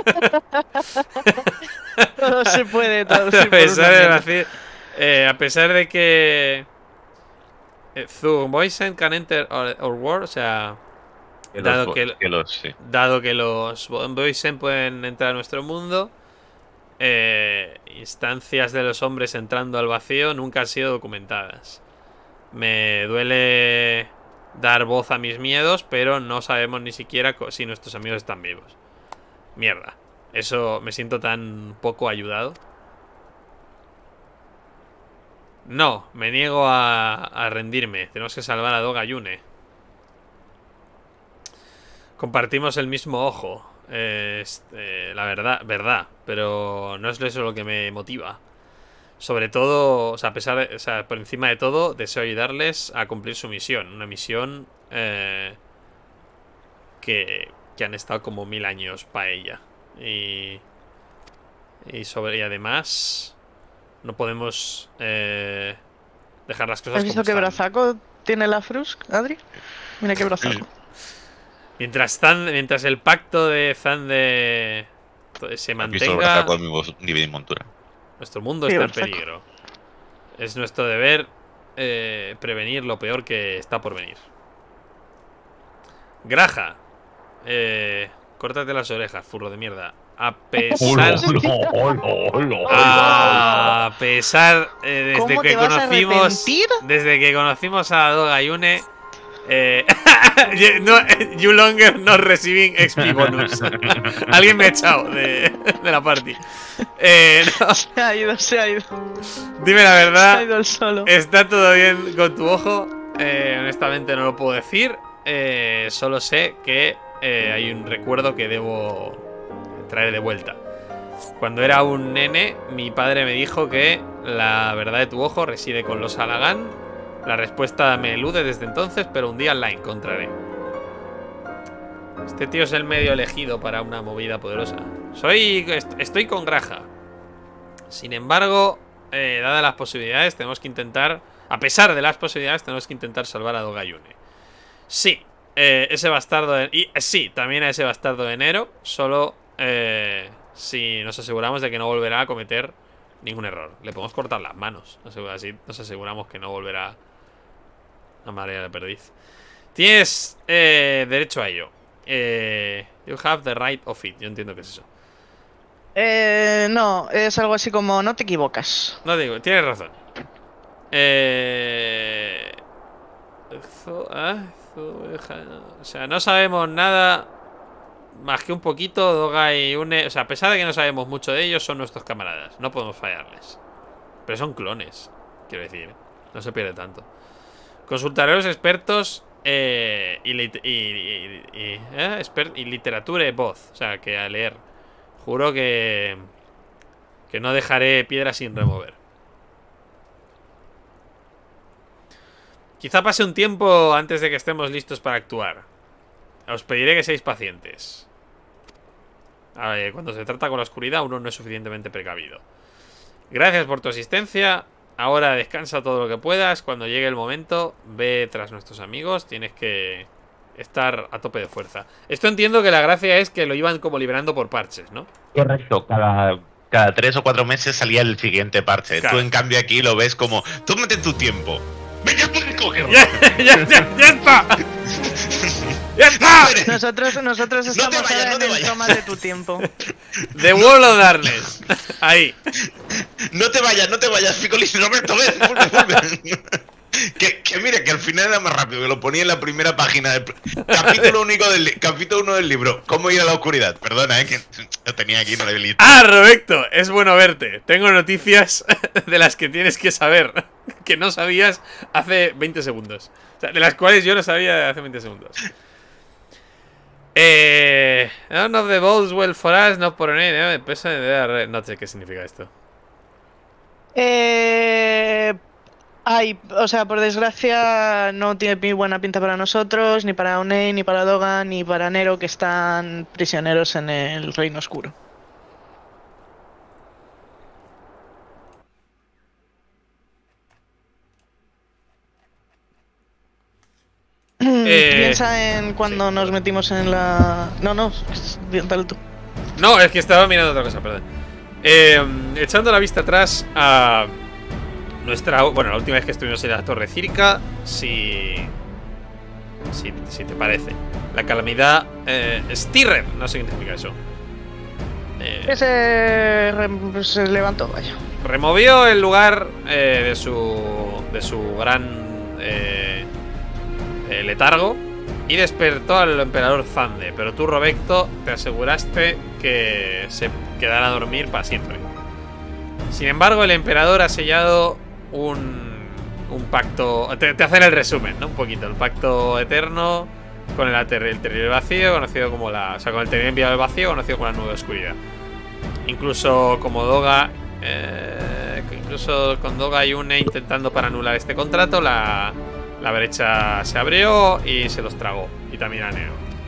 Todo se puede, todo se a, pesar puede de decir, eh, a pesar de que eh, Zugboisen can enter our, our world, o sea, que dado, los, que, que los, sí. dado que los Boisen pueden entrar a nuestro mundo, eh, instancias de los hombres entrando al vacío nunca han sido documentadas. Me duele dar voz a mis miedos, pero no sabemos ni siquiera si nuestros amigos están vivos. Mierda. Eso me siento tan poco ayudado. No, me niego a, a rendirme. Tenemos que salvar a Doga Yune. Compartimos el mismo ojo. Eh, este, la verdad, verdad. Pero no es eso lo que me motiva. Sobre todo, o sea, a pesar de, o sea, por encima de todo, deseo ayudarles a cumplir su misión. Una misión eh, que, que han estado como mil años para ella. Y, y sobre y además no podemos eh, dejar las cosas. ¿Has visto como qué están. brazaco tiene la Frusk, Adri? Mira qué brazaco. Mientras Zan, mientras el pacto de Zande se mantenga, con mi nivel de montura. Nuestro mundo Sí, está en brazaco. peligro. Es nuestro deber eh, prevenir lo peor que está por venir. Graja, eh, córtate las orejas, furro de mierda. A pesar, a pesar eh, desde ¿Cómo que te vas a conocimos, arrepentir? desde que conocimos a Doga Yune, eh, no, you longer not receiving X P bonus. Alguien me ha echado de, de la party. Eh, no. Se ha ido, se ha ido. Dime la Se ha verdad. ido el solo. ¿Está todo bien con tu ojo? Eh, honestamente no lo puedo decir. Eh, solo sé que eh, hay un recuerdo que debo traer de vuelta. Cuando era un nene, mi padre me dijo que la verdad de tu ojo reside con los Alagán. La respuesta me elude desde entonces, pero un día la encontraré. Este tío es el medio elegido para una movida poderosa. Soy... Estoy con Graja. Sin embargo, eh, dadas las posibilidades, tenemos que intentar... A pesar de las posibilidades, tenemos que intentar salvar a Doga Yune. Sí, eh, ese bastardo de... Y eh, sí, también a ese bastardo de enero. Solo eh, si nos aseguramos de que no volverá a cometer ningún error. Le podemos cortar las manos. Así nos aseguramos que no volverá a marear la perdiz. Tienes eh, derecho a ello. Eh, you have the right of it. Yo entiendo que es eso. Eh, no, es algo así como no te equivocas. No digo, tienes razón. Eh... Zo- ah, zo- O sea, no sabemos nada más que un poquito. Doga y Une... O sea, a pesar de que no sabemos mucho de ellos, son nuestros camaradas. No podemos fallarles. Pero son clones, quiero decir. No se pierde tanto. Consultaré a los expertos eh, y, lit y, y, y, eh, expert y literatura y voz. O sea, que a leer. Juro que... Que no dejaré piedra sin remover. Quizá pase un tiempo antes de que estemos listos para actuar. Os pediré que seáis pacientes. A ver, cuando se trata con la oscuridad, uno no es suficientemente precavido. Gracias por tu asistencia. Ahora descansa todo lo que puedas. Cuando llegue el momento, ve tras nuestros amigos. Tienes que estar a tope de fuerza. Esto entiendo que la gracia es que lo iban como liberando por parches, ¿no? Correcto, cada, cada tres o cuatro meses salía el siguiente parche. Claro. Tú en cambio aquí lo ves como, tómate tu tiempo. Venga, puedes cogerlo. ¡Ya, ya, ya, ya está! ¡Ya está! Nosotros, nosotros No te estamos vayas, ahora no en te el vayas. tómate tu tiempo. The Wall of Darkness. Ahí. No te vayas, no te vayas, Ficolis, Roberto, ven, vuelve, vuelve. Que, que mire, que al final era más rápido, que lo ponía en la primera página del capítulo único del li- capítulo uno del libro. ¿Cómo ir a la oscuridad? Perdona, eh, que lo tenía aquí, no le he visto. Ah, Roberto, es bueno verte. Tengo noticias de las que tienes que saber, que no sabías hace veinte segundos. O sea, de las cuales yo no sabía hace veinte segundos. Eh, none of the boats well for us, not for any, eh, peso de- no sé qué significa esto. Eh, ay, o sea, por desgracia no tiene muy buena pinta para nosotros, ni para Onei, ni para Doga, ni para Nero, que están prisioneros en el Reino Oscuro. Eh, Piensa en cuando sí, nos perdón. metimos en la... No, no, es- dale tú. No, es que estaba mirando otra cosa, perdón. Eh, echando la vista atrás a nuestra... Bueno, la última vez que estuvimos en la Torre Circa, si... Si, si te parece. La calamidad... Eh, Stirrer, no sé qué significa eso. Eh, se, re- se levantó, vaya. removió el lugar eh, de su de su gran eh, eh, letargo y despertó al emperador Zande. Pero tú, Robecto, te aseguraste que se quedara a dormir para siempre. Sin embargo, el emperador ha sellado un, un pacto. Te, te hacen el resumen, ¿no? Un poquito. El pacto eterno con el, ater, el terrible vacío, conocido como la. O sea, con el terrible enviado del vacío, conocido como la nube oscuridad. Incluso como Doga. Eh, incluso con Doga y Une intentando para anular este contrato, la, la brecha se abrió y se los tragó. Y también a Neo.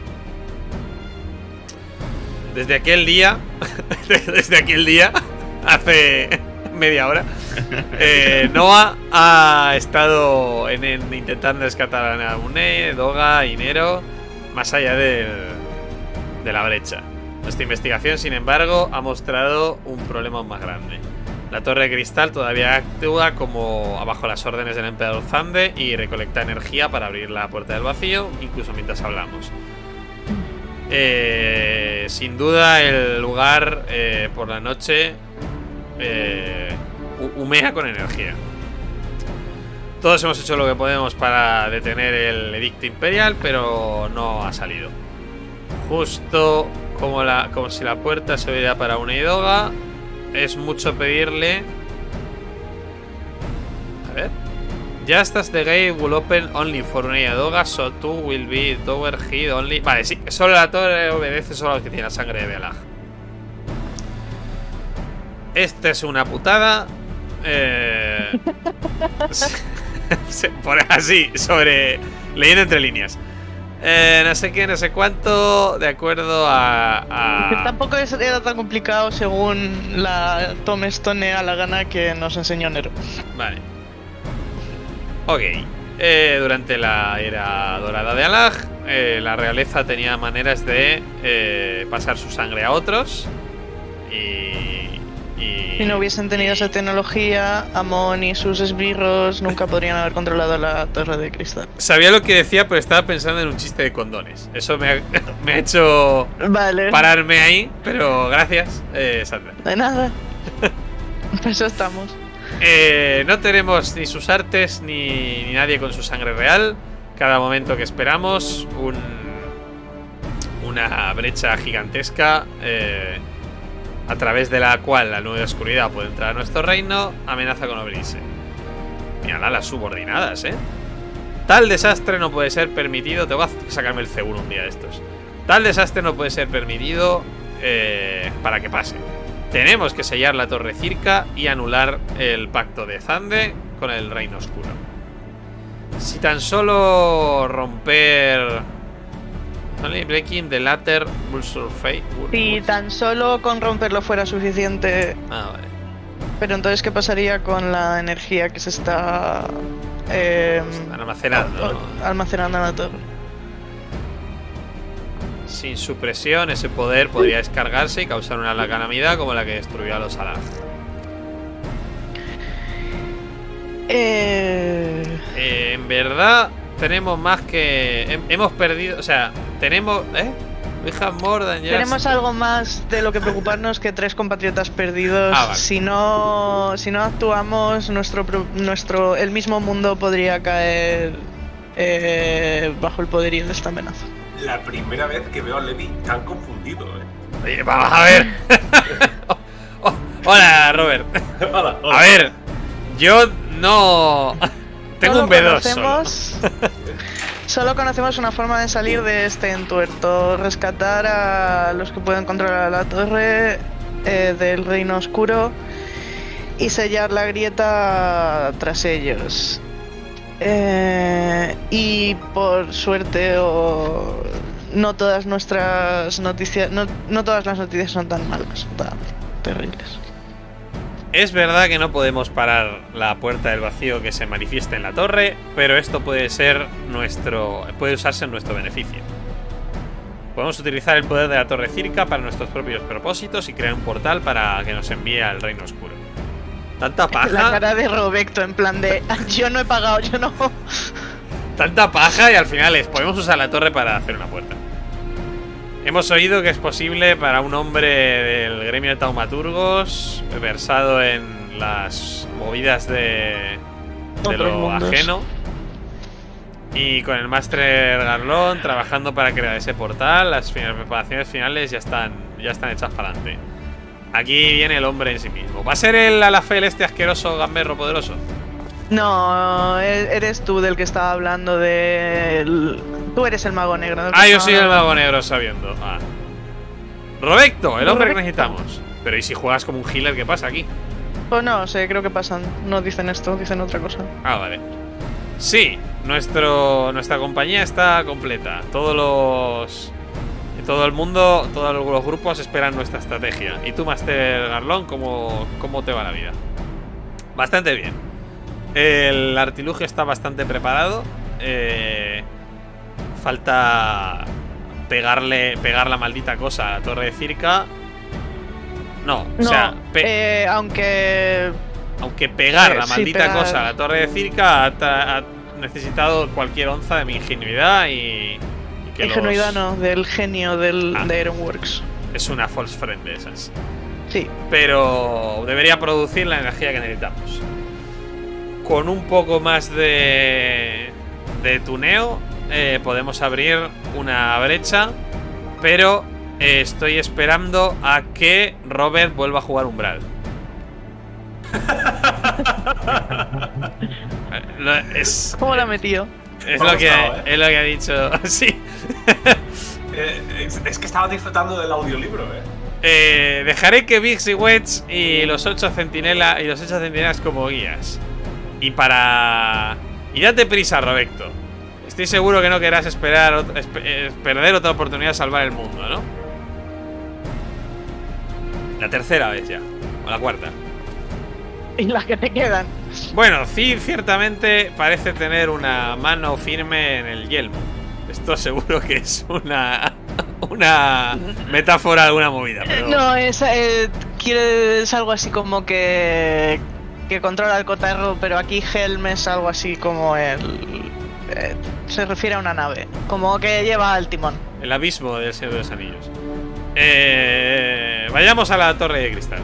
Desde aquel día. desde aquel día. Hace media hora. Eh, Noah ha estado en, en intentando rescatar a Une, Doga y Nero. Más allá del, de la brecha. Nuestra investigación, sin embargo, ha mostrado un problema aún más grande. La Torre de Cristal todavía actúa como bajo las órdenes del emperador Zande y recolecta energía para abrir la puerta del vacío, incluso mientras hablamos. Eh, sin duda, el lugar eh, por la noche eh, humea con energía. Todos hemos hecho lo que podemos para detener el edicto imperial, pero no ha salido. Justo como, la, como si la puerta se abriera para una Doga, es mucho pedirle. A ver. Just as the gate will open only for una Doga, so too will be tower hid only. Vale, sí, solo la torre obedece solo a los que tienen la sangre de Belag. Esta es una putada. Eh... se pone así, sobre. Leyendo entre líneas. Eh, no sé qué, no sé cuánto. De acuerdo a. a... Tampoco era tan complicado según la Tom Stone a la gana que nos enseñó Nero. Vale. Ok. Eh, durante la era dorada de Alag, eh, la realeza tenía maneras de eh, pasar su sangre a otros. Y. Y, si no hubiesen tenido esa tecnología, Amon y sus esbirros nunca podrían haber controlado la Torre de Cristal. Sabía lo que decía, pero estaba pensando en un chiste de condones. Eso me ha, me ha hecho vale. pararme ahí, pero gracias, eh, Sandra. De nada. Por eso estamos. Eh, no tenemos ni sus artes ni, ni nadie con su sangre real. Cada momento que esperamos, un, una brecha gigantesca. Eh, a través de la cual la nube de oscuridad puede entrar a nuestro reino, amenaza con abrirse. Mírala las subordinadas, ¿eh? Tal desastre no puede ser permitido. Te voy a sacarme el C uno un día de estos. Tal desastre no puede ser permitido eh, para que pase. Tenemos que sellar la Torre Circa y anular el pacto de Zande con el Reino Oscuro. Si tan solo romper... Only breaking the latter will surface. Si tan solo con romperlo fuera suficiente. Ah, vale. Pero entonces, ¿qué pasaría con la energía que se está eh, Están almacenando, ¿no? almacenando en la torre? Sin su presión, ese poder podría descargarse y causar una calamidad como la que destruyó a los Alag. Eh... Eh, en verdad, tenemos más que. Hemos perdido. O sea, tenemos. ¿Eh? We have more than just... Tenemos algo más de lo que preocuparnos que tres compatriotas perdidos. Ah, vale. Si no, si no actuamos, nuestro, nuestro, el mismo mundo podría caer eh, bajo el poderío de esta amenaza. La primera vez que veo a Levi tan confundido, eh. Oye, vamos a ver. oh, oh, hola, Robert. Hola, hola. A ver, yo no. Tengo un B dos solo. Solo conocemos una forma de salir de este entuerto. Rescatar a los que pueden controlar la torre eh, del Reino Oscuro y sellar la grieta tras ellos. Eh, y por suerte o no todas nuestras noticias, no, no todas las noticias son tan malas, tan terribles. Es verdad que no podemos parar la puerta del vacío que se manifiesta en la torre, pero esto puede ser nuestro, puede usarse en nuestro beneficio. Podemos utilizar el poder de la Torre Circa para nuestros propios propósitos y crear un portal para que nos envíe al Reino Oscuro. Tanta paja. La cara de Robecto en plan de yo no he pagado, yo no. Tanta paja y al final es podemos usar la torre para hacer una puerta. Hemos oído que es posible para un hombre del gremio de taumaturgos, versado en las movidas de, de lo mundos. ajeno, y con el máster Garlón trabajando para crear ese portal. Las preparaciones finales ya están, ya están hechas para adelante. Aquí viene el hombre en sí mismo. ¿Va a ser el Alafel este asqueroso gamberro poderoso? No, e- eres tú del que estaba hablando de... el- Tú eres el mago negro. del que Ah, yo estaba soy el hablando. mago negro sabiendo. Ah. Roberto, el hombre que Roberto. necesitamos. Pero ¿y si juegas como un healer? ¿Qué pasa aquí? Pues no sé, creo que pasan. No dicen esto, dicen otra cosa. Ah, vale. Sí, nuestro, nuestra compañía está completa. Todos los... Todo el mundo, todos los grupos esperan nuestra estrategia. ¿Y tú, Master Garlón, cómo, cómo te va la vida? Bastante bien. El artilugio está bastante preparado. Eh, falta pegarle, pegar la maldita cosa a la torre de Circa. No, o No, sea, pe- eh, aunque... aunque pegar eh, la sí, maldita pegar. cosa a la torre de Circa ha, tra- ha necesitado cualquier onza de mi ingenuidad y... y que Ingenuidad los- no, del genio del, Ah. de Ironworks. Es una false friend de esas. Sí. Pero debería producir la energía que necesitamos. Con un poco más de, de tuneo eh, podemos abrir una brecha. Pero eh, estoy esperando a que Robert vuelva a jugar Umbral. Eh, lo- es, ¿Cómo la ha metido? es, Me ha lo que, gustado, ¿eh? es lo que ha dicho. Sí. Eh, es, es que estaba disfrutando del audiolibro, ¿eh? Eh, dejaré que Biggs y Wedge y los ocho centinelas y los ocho centinelas como guías. Y para... Y date prisa, Roberto. Estoy seguro que no querrás esperar ot- esp- eh, perder otra oportunidad de salvar el mundo, ¿no? La tercera vez ya. O la cuarta. Y las que te quedan. Bueno, Cid ciertamente parece tener una mano firme en el yelmo. Esto seguro que es una... Una metáfora de alguna movida, pero... No, es, eh, quiere, es algo así como que... Que controla el cotarro, pero aquí Helm es algo así como el... eh, se refiere a una nave. Como que lleva al timón. El abismo del Señor de los Anillos. Eh, vayamos a la torre de cristal.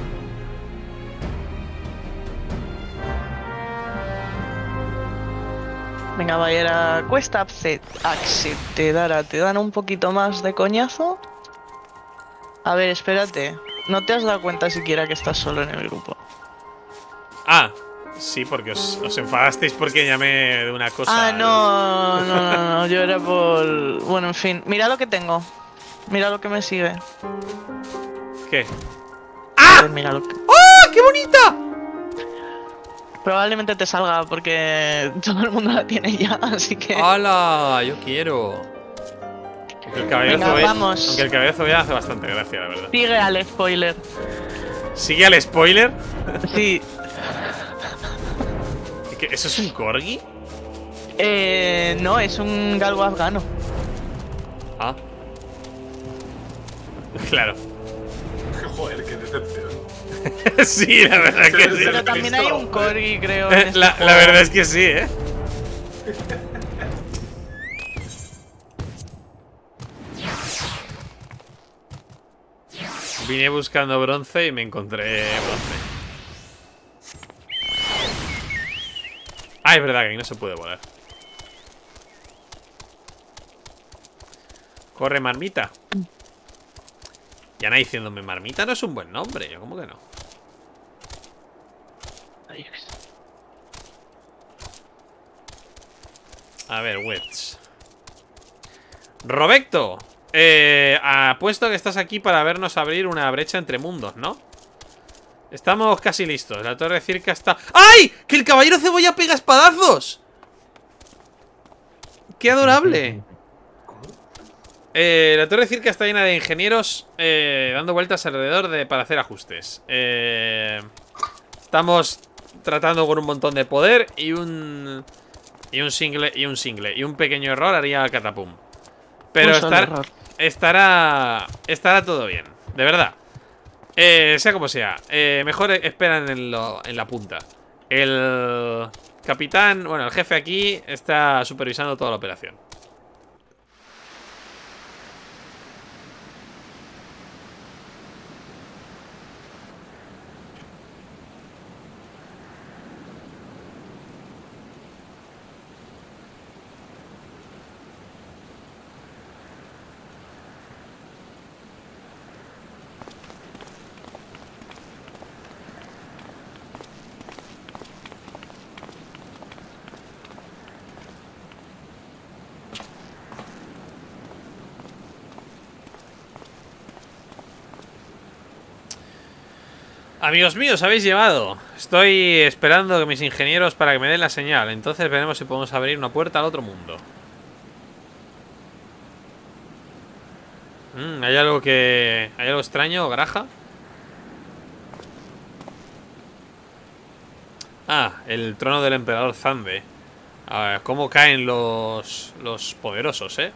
Venga, vaya, cuesta accept, accept, te dará, te dan un poquito más de coñazo. A ver, espérate. No te has dado cuenta siquiera que estás solo en el grupo. Ah, sí, porque os, os enfadasteis porque llamé de una cosa. Ah, no, no, no, no, yo era por... Bueno, en fin, mira lo que tengo. Mira lo que me sigue. ¿Qué? A ver, mira lo que... ¡Oh, qué bonita! Probablemente te salga porque todo el mundo la tiene ya, así que... ¡Hala! Yo quiero. Aunque el caballero Venga, Zoe- vamos. Aunque el caballero Zoe hace bastante gracia, la verdad. Sigue al spoiler. ¿Sigue al spoiler? Sí. ¿Qué- ¿Eso es un corgi? Eh, no, es un galgo afgano. Ah. Claro. Joder, qué decepción. Sí, la verdad que sí. Pero también hay un corgi, creo. en Eh, este La, juego. la verdad es que sí, ¿eh? Vine buscando bronce y me encontré bronce. Ah, es verdad que aquí no se puede volar. Corre, marmita. Y Ana diciéndome, marmita no es un buen nombre. Yo, ¿cómo que no? A ver, Wets. Roberto, eh, apuesto que estás aquí para vernos abrir una brecha entre mundos, ¿no? Estamos casi listos. La torre de Circa está... ¡Ay! ¡Que el caballero cebolla pega espadazos! ¡Qué adorable! Eh, la torre de Circa está llena de ingenieros eh, dando vueltas alrededor de, para hacer ajustes. Eh, estamos tratando con un montón de poder y un... Y un single, y un single. Y un pequeño error haría catapum. Pero Un solo estar, error. estará estará todo bien. De verdad. Eh, sea como sea. Eh, mejor esperan en, lo, en la punta. El capitán, bueno, el jefe aquí está supervisando toda la operación. Amigos míos, habéis llegado. Estoy esperando que mis ingenieros para que me den la señal. Entonces veremos si podemos abrir una puerta al otro mundo. Mm, ¿Hay algo que... ¿Hay algo extraño, Graja? Ah, el trono del emperador Zande. A ver, cómo caen los... Los poderosos, ¿eh?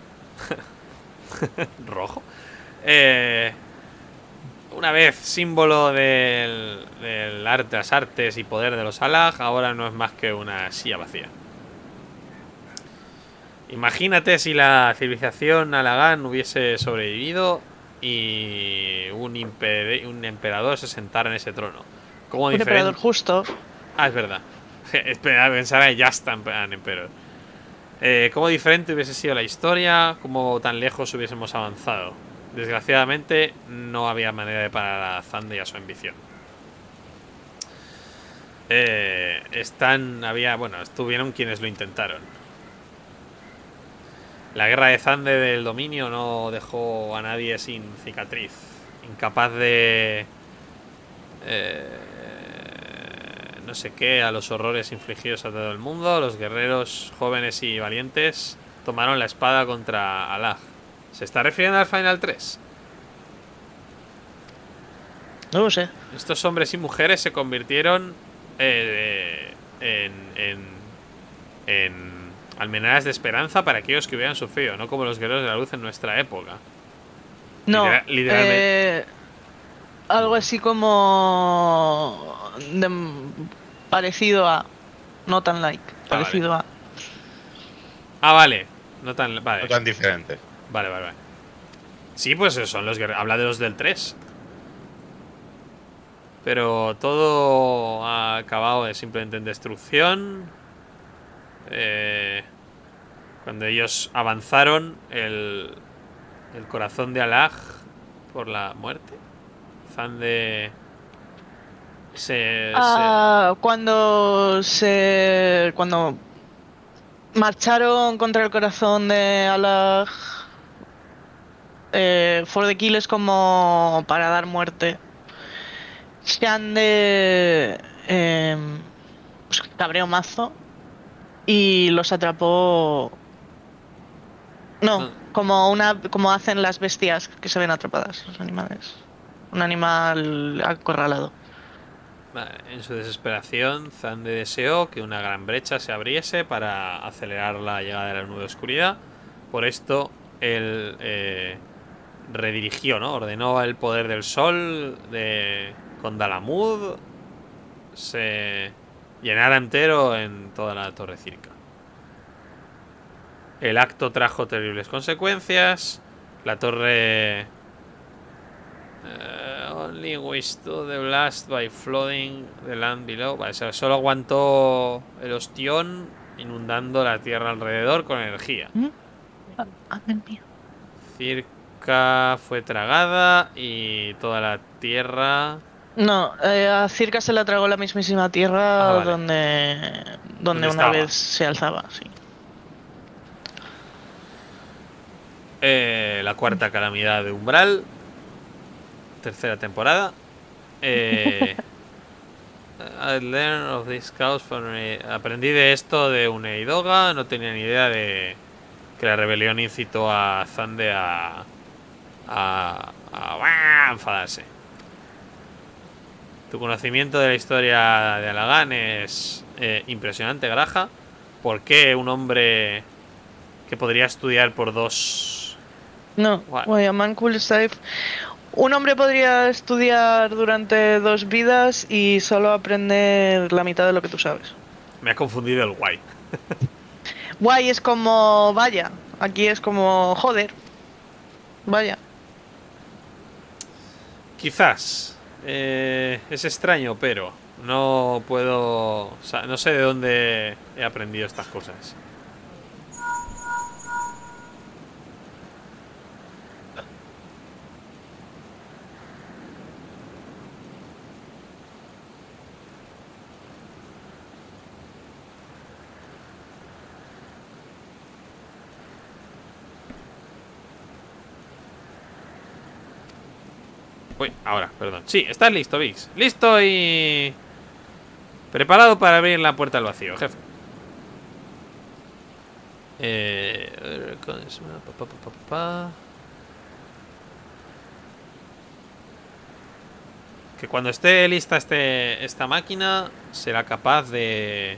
Rojo. Eh... Una vez símbolo del, del arte, las artes y poder de los Alag, ahora no es más que una silla vacía. Imagínate si la civilización Alagán hubiese sobrevivido y un, imper un emperador se sentara en ese trono. ¿Cómo un emperador justo. Ah, es verdad. Espera, pensar en Jastan Emperor. Eh, ¿Cómo diferente hubiese sido la historia? ¿Cómo tan lejos hubiésemos avanzado? Desgraciadamente no había manera de parar a Zande y a su ambición. Eh, están, había, bueno, estuvieron quienes lo intentaron. La guerra de Zande del dominio no dejó a nadie sin cicatriz. Incapaz de... Eh, no sé qué, a los horrores infligidos a todo el mundo, los guerreros jóvenes y valientes tomaron la espada contra Alag. ¿Se está refiriendo al Final tres? No lo sé. Estos hombres y mujeres se convirtieron eh, en, en, en almenaras de esperanza para aquellos que hubieran sufrido, no como los guerreros de la luz en nuestra época. No, Literal, literalmente. Eh, algo así como... De, parecido a... No tan like. Parecido ah, vale. a... Ah, vale. No tan, vale. No tan diferente. Vale, vale, vale. Sí, pues son los guerreros. Habla de los del tres. Pero todo ha acabado de simplemente en destrucción. Eh, cuando ellos avanzaron, el, el corazón de Alag por la muerte. Zande se, ah, se... Cuando se... Cuando marcharon contra el corazón de Alag... Eh, For the Kill es como para dar muerte. Xande eh, pues cabreó mazo y los atrapó. No, no, como una como hacen las bestias que se ven atrapadas, los animales. Un animal acorralado. Vale, en su desesperación, Zande deseó que una gran brecha se abriese para acelerar la llegada de la nube de oscuridad. Por esto, él eh, redirigió, ¿no? Ordenó el poder del sol de con Dalamud se llenara entero en toda la Torre Circa. El acto trajo terribles consecuencias. La torre uh, only withstood the blast by flooding the land below. Vale, solo aguantó el ostión inundando la tierra alrededor con energía. ¿Mm? Amén mío. Circa fue tragada y toda la tierra... No, eh, a Circa se la tragó la mismísima tierra. Ah, vale. donde, donde una estaba? vez se alzaba, sí. Eh, la cuarta calamidad de Umbral. Tercera temporada. Eh, I learned of this cause from a... Aprendí de esto de un Eidoga. No tenía ni idea de que la rebelión incitó a Zande a, a, a, a enfadarse. Tu conocimiento de la historia de Alagán es eh, impresionante, Graja. ¿Por qué un hombre que podría estudiar por dos... No, man cool safe. Un hombre podría estudiar durante dos vidas y solo aprender la mitad de lo que tú sabes. Me ha confundido el guay. Guay es como vaya. Aquí es como joder. Vaya. Quizás. Eh, es extraño, pero no puedo... O sea, no sé de dónde he aprendido estas cosas. Uy, ahora, perdón. Sí, estás listo, Vix. Listo y... preparado para abrir la puerta al vacío, jefe. Eh... Pa, pa, pa, pa. Que cuando esté lista este, esta máquina será capaz de...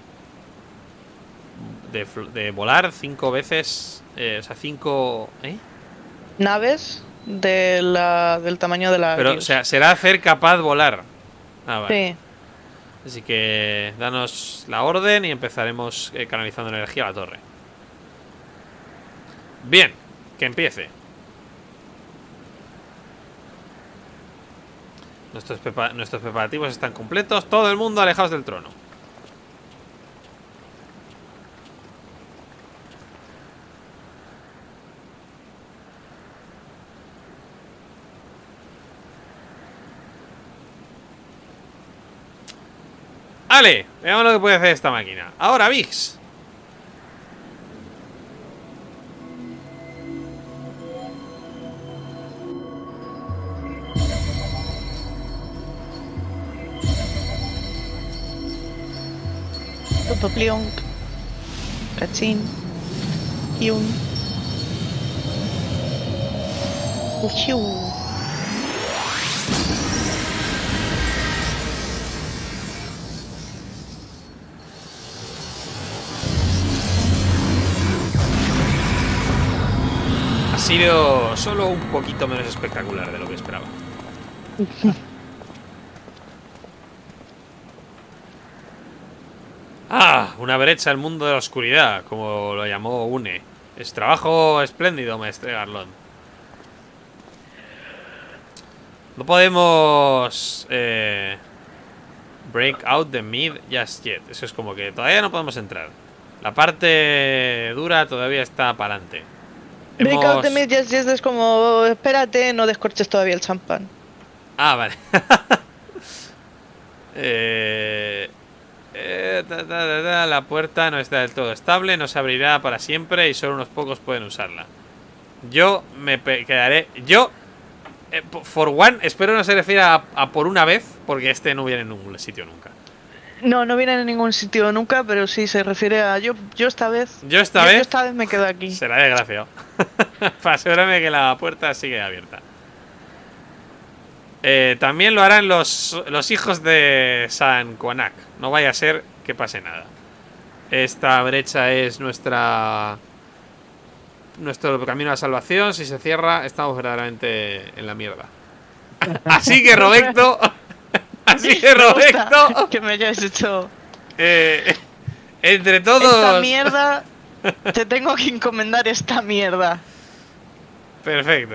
De, de volar cinco veces... Eh, o sea, cinco... ¿Eh? Naves de la, del tamaño de la... Pero, o sea, será hacer capaz volar. Ah, vale. Sí. Así que danos la orden y empezaremos eh, canalizando energía a la torre. Bien, que empiece. Nuestros, prepa nuestros preparativos están completos. Todo el mundo alejados del trono. ¡Ale! Veamos lo que puede hacer esta máquina. Ahora, Vix. Plionk. Cachín. Kiun. Uchiu. Ha sido solo un poquito menos espectacular de lo que esperaba. Ah, una brecha al mundo de la oscuridad, como lo llamó Une. Es trabajo espléndido, maestre Garlon. No podemos eh, break out the mid just yet. Eso es como que todavía no podemos entrar. La parte dura todavía está para adelante. Break Hemos... out the mid just yet es como, espérate, no descorches todavía el champán. Ah, vale. eh... Eh, da, da, da, da, la puerta no está del todo estable, no se abrirá para siempre y solo unos pocos pueden usarla. Yo me quedaré... Yo, eh, for one, espero no se refiera a, a por una vez, porque este no viene en ningún sitio nunca. No, no viene en ningún sitio nunca, pero sí se refiere a yo, yo esta vez... Yo esta yo, vez... Yo esta vez me quedo aquí. Será desgraciado. Para asegurarme que la puerta sigue abierta. Eh, también lo harán los, los hijos de San Quanac. No vaya a ser que pase nada. Esta brecha es nuestra nuestro camino a la salvación. Si se cierra, estamos verdaderamente en la mierda. Así que Roberto Así que Roberto que me hayas hecho eh, entre todos esta mierda. Te tengo que encomendar esta mierda. Perfecto.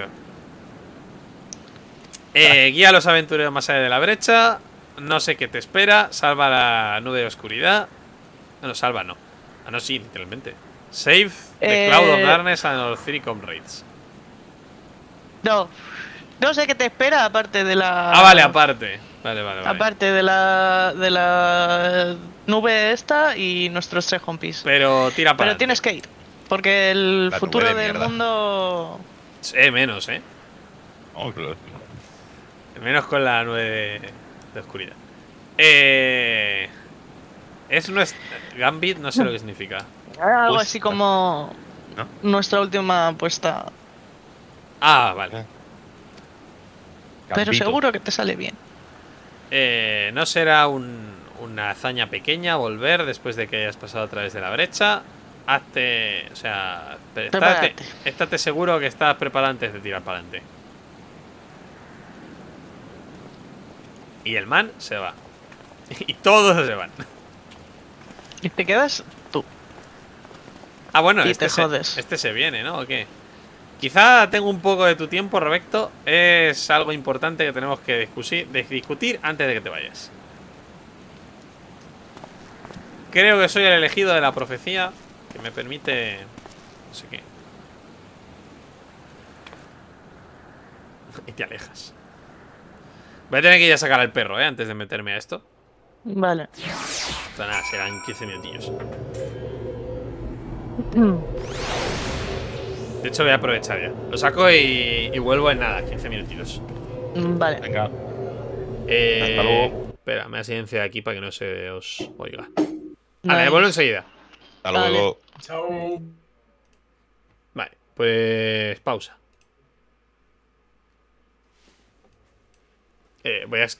Eh, guía a los aventureros más allá de la brecha. No sé qué te espera. Salva la nube de oscuridad. No, salva no. Ah, no, sí, literalmente. Save the eh... cloud of darkness and our three comrades. No. No sé qué te espera aparte de la... Ah, vale, aparte. Vale, vale, vale. Aparte de la... De la nube esta y nuestros tres compis. Pero tira para Pero tienes que ir. Porque el La futuro nube de del mierda. mundo... Eh, menos, eh. Oh, claro. Menos con la nube de, de oscuridad. Eh... Es nuestro... Gambit, no sé lo que significa. Algo Pues, así como... ¿no? Nuestra última apuesta. Ah, vale. Pero Gambito. seguro que te sale bien. Eh, no será un, una hazaña pequeña volver después de que hayas pasado a través de la brecha. Hazte... O sea... Estate, Prepárate. estate seguro que estás preparado antes de tirar para adelante. Y el man se va. Y todos se van. Y te quedas tú. Ah, bueno, Y este te se, jodes. este se viene, ¿no? ¿O qué? Quizá tengo un poco de tu tiempo, Roberto. Es algo importante que tenemos que discutir, de discutir antes de que te vayas. Creo que soy el elegido de la profecía que me permite... No sé qué. Y te alejas. Voy a tener que ir a sacar al perro, ¿eh? Antes de meterme a esto. Vale. O sea, nada, serán quince minutillos. De hecho, voy a aprovechar ya. Lo saco y, y vuelvo en nada, quince minutitos. Vale. Venga. Eh, Hasta luego. Espera, me voy a silenciar aquí para que no se os oiga. Nice. Vale, vuelvo enseguida. Hasta Vale. luego. Chao. Vale, pues pausa. Eh, voy a... es-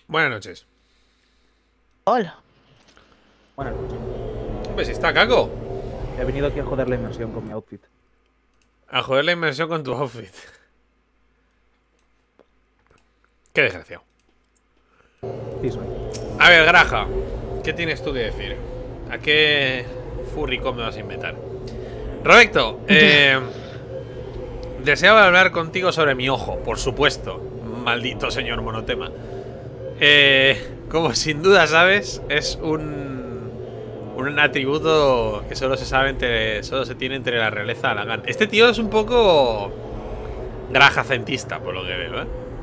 Buenas noches. Hola. Buenas noches. Hombre, si está Caco. He venido aquí a joder la inmersión con mi outfit. A joder la inmersión con tu outfit. Qué desgraciado. Sí, soy. A ver, Graja, ¿qué tienes tú que decir? ¿A qué furricón me vas a inventar? Roberto, eh, deseaba hablar contigo sobre mi ojo, por supuesto. Maldito señor monotema. Eh, como sin duda sabes, es un, un atributo que solo se sabe entre, solo se tiene entre la realeza y Alagán. Este tío es un poco grajacentista, por lo que veo, ¿eh?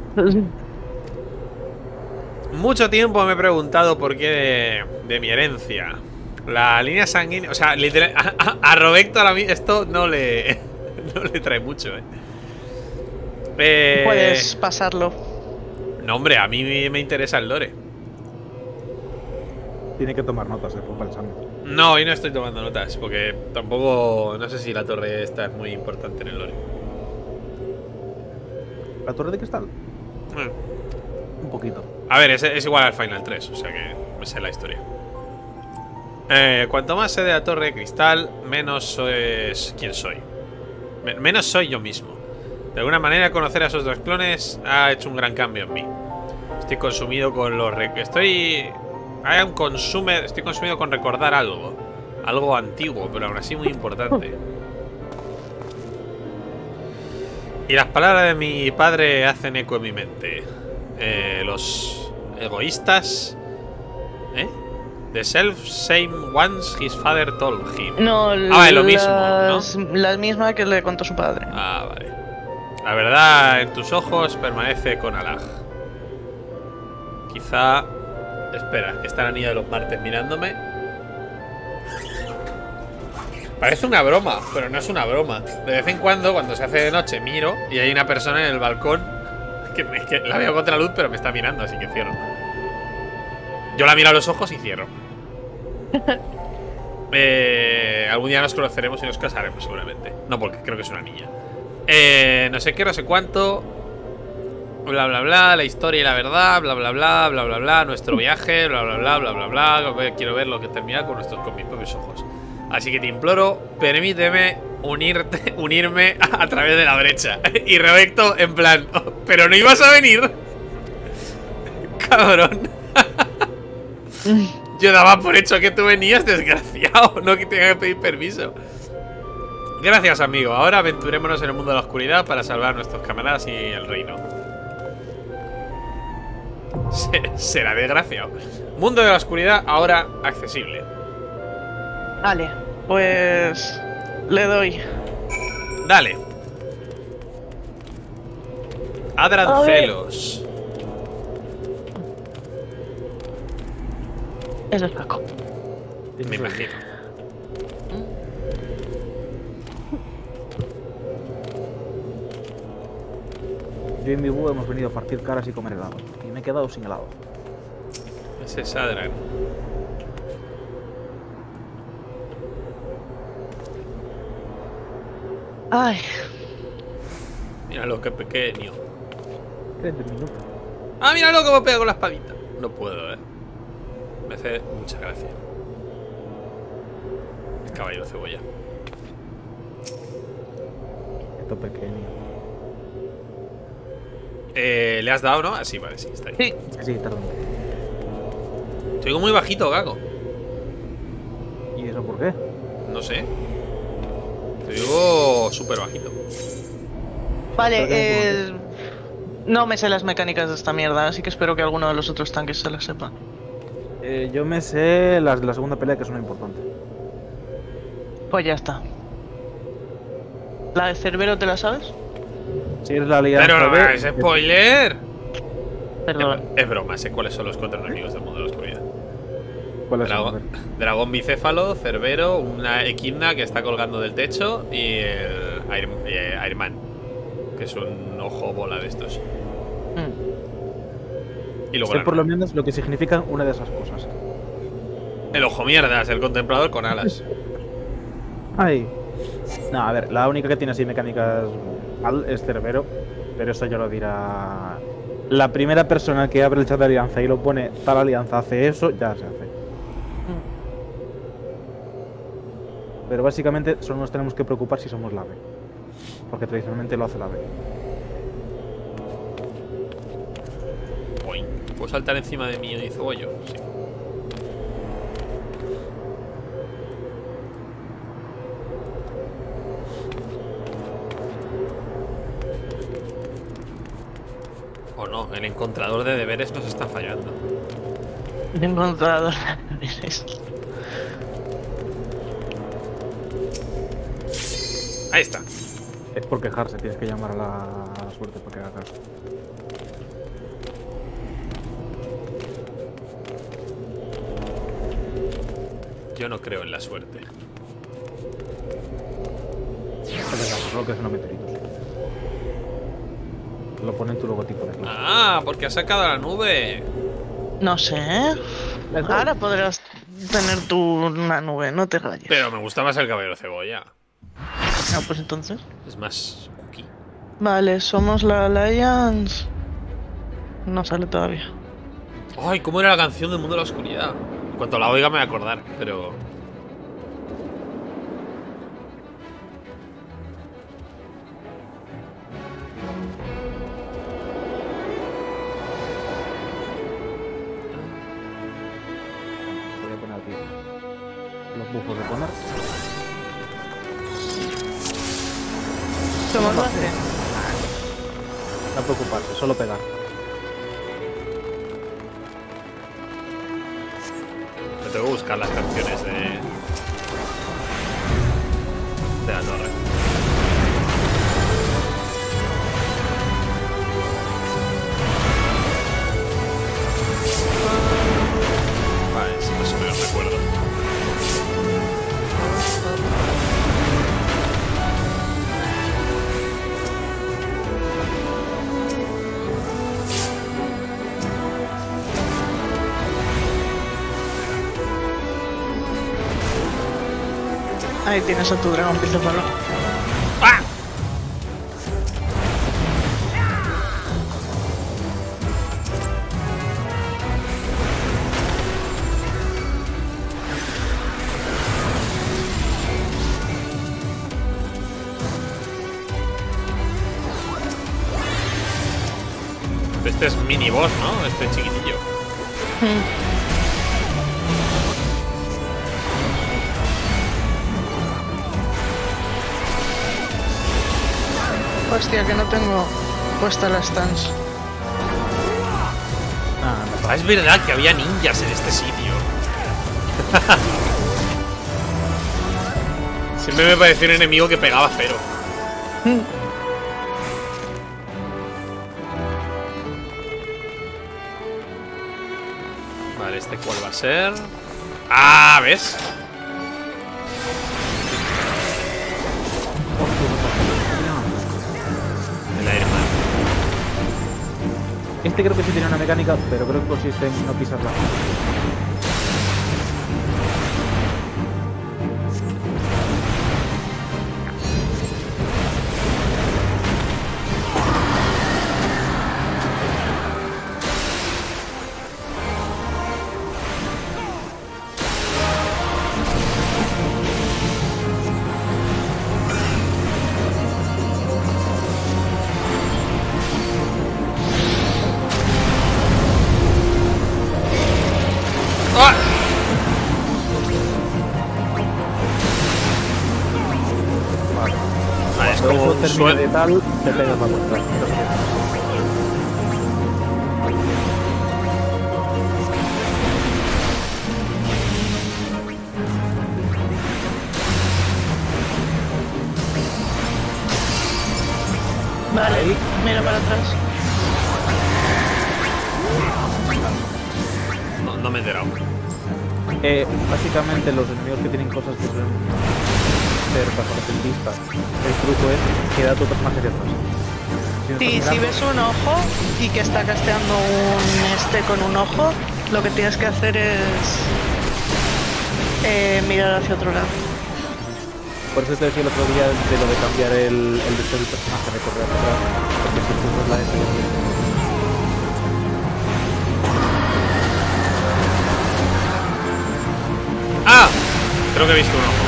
Mucho tiempo me he preguntado por qué de, de mi herencia. La línea sanguínea. O sea, literal, a, a, a Roberto ahora mismo esto no le, no le trae mucho, ¿eh? eh Puedes pasarlo. No, hombre, a mí me interesa el lore. Tiene que tomar notas después para el examen. No, hoy no estoy tomando notas, porque tampoco. No sé si la torre esta es muy importante en el lore. ¿La torre de cristal? Bueno. Un poquito. A ver, es, es igual al Final tres, o sea que me sé la historia. Eh, cuanto más sé de la torre de cristal, menos es quien soy. Men menos soy yo mismo. De alguna manera, conocer a esos dos clones ha hecho un gran cambio en mí. Estoy consumido con los... Estoy... I am consumed... Estoy consumido con recordar algo. Algo antiguo, pero aún así muy importante. Y las palabras de mi padre hacen eco en mi mente. Eh, los egoístas... ¿Eh? The self-same ones his father told him. No, ah, es lo mismo, las, ¿no? La misma que le contó su padre. Ah, vale. La verdad en tus ojos permanece con Alag. Quizá... Espera, que está la niña de los martes mirándome. Parece una broma, pero no es una broma. De vez en cuando, cuando se hace de noche, miro y hay una persona en el balcón que, me, que la veo contra la luz, pero me está mirando, así que cierro. Yo la miro a los ojos y cierro. eh, algún día nos conoceremos y nos casaremos, seguramente. No, porque creo que es una niña. Eh, no sé qué, no sé cuánto. Bla, bla, bla, la historia y la verdad. Bla, bla, bla, bla, bla, bla. Nuestro viaje, bla, bla, bla, bla, bla, bla. Quiero ver lo que termina con, nuestros, con mis propios ojos. Así que te imploro, permíteme unirte, unirme a, a través de la brecha. Y Roberto, en plan, oh, pero no ibas a venir. Cabrón. Yo daba por hecho que tú venías, desgraciado. No que tenga que pedir permiso. Gracias, amigo. Ahora aventurémonos en el mundo de la oscuridad para salvar a nuestros camaradas y el reino. Será desgraciado. Mundo de la oscuridad ahora accesible. Vale, pues le doy. Dale. Adrancelos. Eso es Paco. Me imagino. Yo y mi búho hemos venido a partir caras y comer helado. Y me he quedado sin helado. Ese es Adran. Ay. Míralo, qué pequeño. treinta minutos. Ah, míralo cómo pega con la espadita. No puedo, eh. Me hace mucha gracia. El caballero cebolla. Esto pequeño. Eh, ¿le has dado, no? Ah, sí, vale, sí, está ahí. Sí. Sí, perdón. Te oigo muy bajito, Gago. ¿Y eso por qué? No sé. Te digo súper bajito. Vale, eh, no me sé las mecánicas de esta mierda, así que espero que alguno de los otros tanques se las sepa. Eh, yo me sé las de la segunda pelea, que son importantes. Pues ya está. ¿La de Cerbero te la sabes? Si eres la alianza. Pero no me B, hagas spoiler. Perdón. Es, es broma, sé cuáles son los cuatro enemigos del mundo de la oscuridad. ¿Cuáles son? Dragón, dragón bicéfalo, Cerbero, una equidna que está colgando del techo y el Air, eh, Airman, que es un ojo bola de estos. Mm. Y luego sé la por lo arma. menos lo que significan una de esas cosas. El ojo mierdas, el contemplador con alas. Ay. No, a ver, la única que tiene así mecánicas mal es Cerbero, pero eso ya lo dirá la primera persona que abre el chat de alianza y lo pone tal alianza hace eso, ya se hace. Pero básicamente solo nos tenemos que preocupar si somos la B. Porque tradicionalmente lo hace la B. Uy, ¿puedo saltar encima de mí y cebollo? Sí. O no, el encontrador de deberes nos está fallando. El encontrador de deberes. Ahí está. Es por quejarse, tienes que llamar a la suerte para que haga caso. Yo no creo en la suerte. Solo que es una meteoritos. Lo pone en tu logotipo de aquí. Ah, porque ha sacado la nube. No sé. Ahora podrás tener tú una nube, no te rayes. Pero me gusta más el caballero cebolla. Ah, pues entonces. Es más cookie. Vale, somos la Alliance. No sale todavía. Ay, ¿cómo era la canción del mundo de la oscuridad? En cuanto la oiga me voy a acordar, pero... Voy a poner aquí los bufos de poner. Somos base. No preocuparse, solo pegar. Me tengo que buscar las canciones de... de la torre. Vale, sí, más o menos recuerdo. Ahí tienes a tu dragón pizofalo. ¡Ah! Este es mini boss, ¿no? Este chiquitillo. Hostia, que no tengo puesta la stance. Ah, no, Ah, es verdad que había ninjas en este sitio. Siempre me pareció un enemigo que pegaba cero. Vale, ¿este cuál va a ser? Ah, ¿ves? El Iron Man. este creo que sí tiene una mecánica, pero creo que consiste en no pisarla. Termina de tal, te pegas la vuelta. Vale, ahí. Mira para atrás. No, no me he enterado. Eh, básicamente los enemigos que tienen cosas que suelen ser bastante pistas, el truco es que da tu personaje hacia atrás. Si, sí, si ves un ojo y que está casteando un este con un ojo, lo que tienes que hacer es eh, mirar hacia otro lado. Por eso te decía el otro día de lo de cambiar el, el deseo del personaje, de correr hacia atrás, porque si tú no es la S. Creo que he visto un ojo.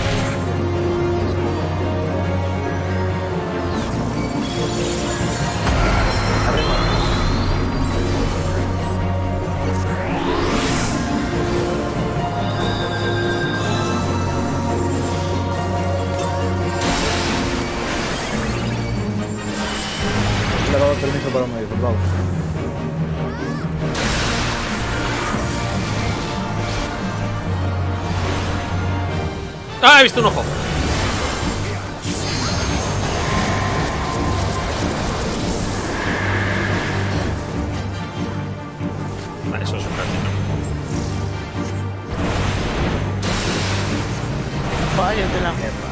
Le he dado permiso para un medio, por favor. ¡Ah! He visto un ojo. Vale, eso es un ratito. Vaya de la mierda.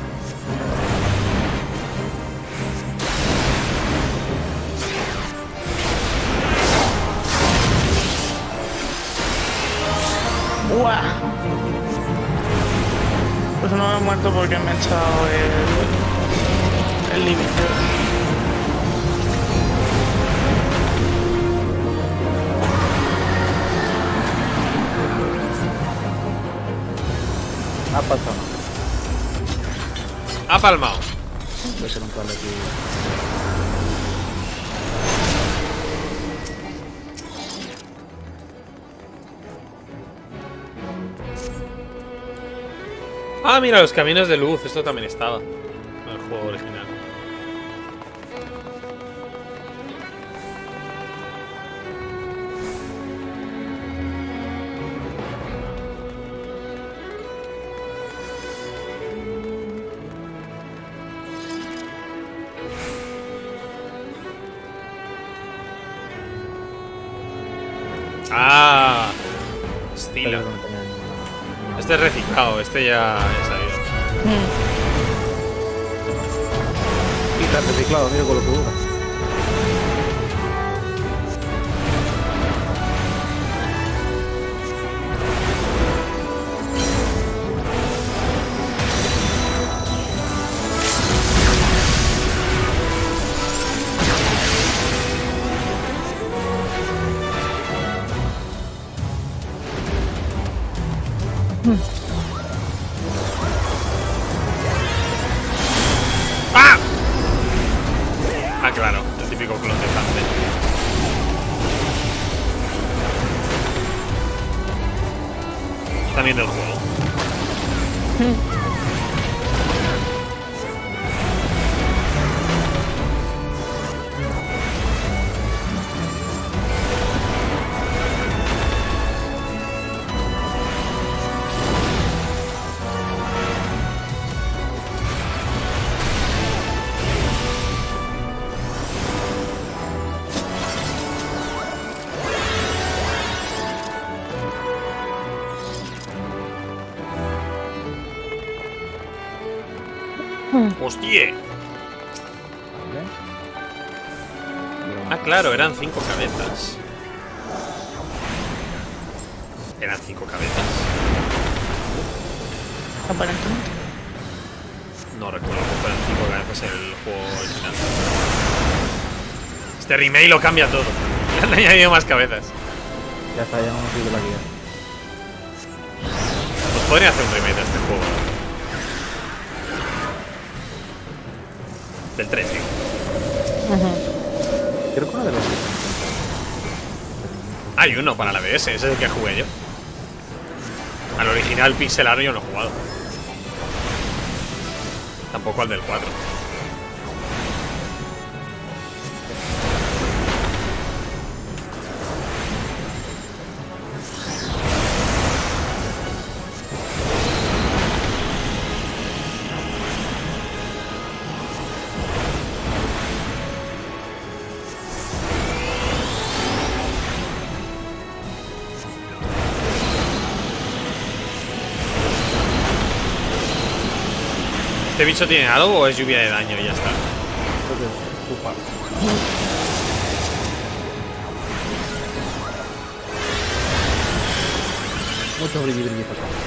¡Uah! Pues no me he muerto porque me he echado el... el límite. Ha pasado. Ha palmado. Voy a ser un cable aquí. Ah, mira, los caminos de luz. Esto también estaba en el juego original. Ah, estilo. Pero no tenía ninguna- Este es reciclado, este ya ha salido. Y está reciclado, mira con lo que dura. ¡Ah! Ah, claro, el típico clon de Dante. También del juego. ¡Hostia! ¿Vale? Ah, claro, eran cinco cabezas. Eran cinco cabezas. Aparentemente. No recuerdo que fueran cinco cabezas en el juego original. Este remake lo cambia todo. Le han añadido más cabezas. Ya está, ya no me sirve la guía. Pues podría hacer un remake de este juego. Del tres, digo. Creo que una de las Hay uno para la D S, ese es el que jugué yo. Al original pixel art yo no he jugado. Tampoco al del cuatro. ¿Este bicho tiene algo o es lluvia de daño y ya está? Ufa. Mucho brilli brilli para acá.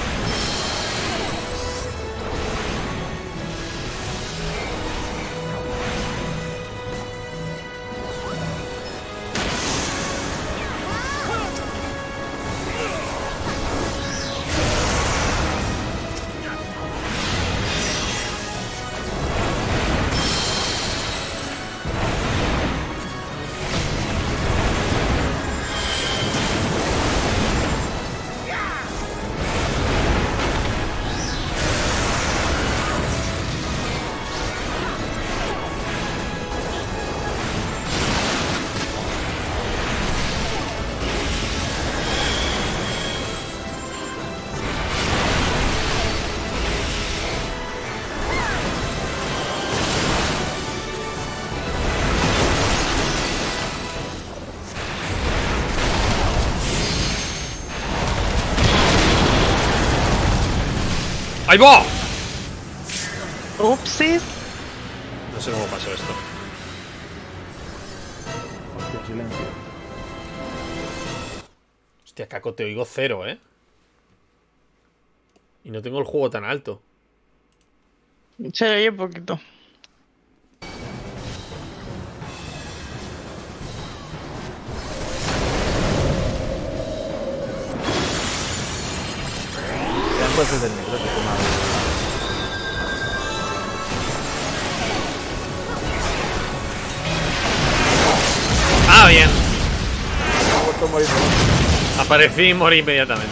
¡Ahí va! Upsis. No sé cómo pasó esto. Hostia, silencio. Hostia, Caco, te oigo cero, ¿eh? Y no tengo el juego tan alto. Se oye poquito. Ya puedes del micro, que toma. Ah, bien. Aparecí y morí inmediatamente.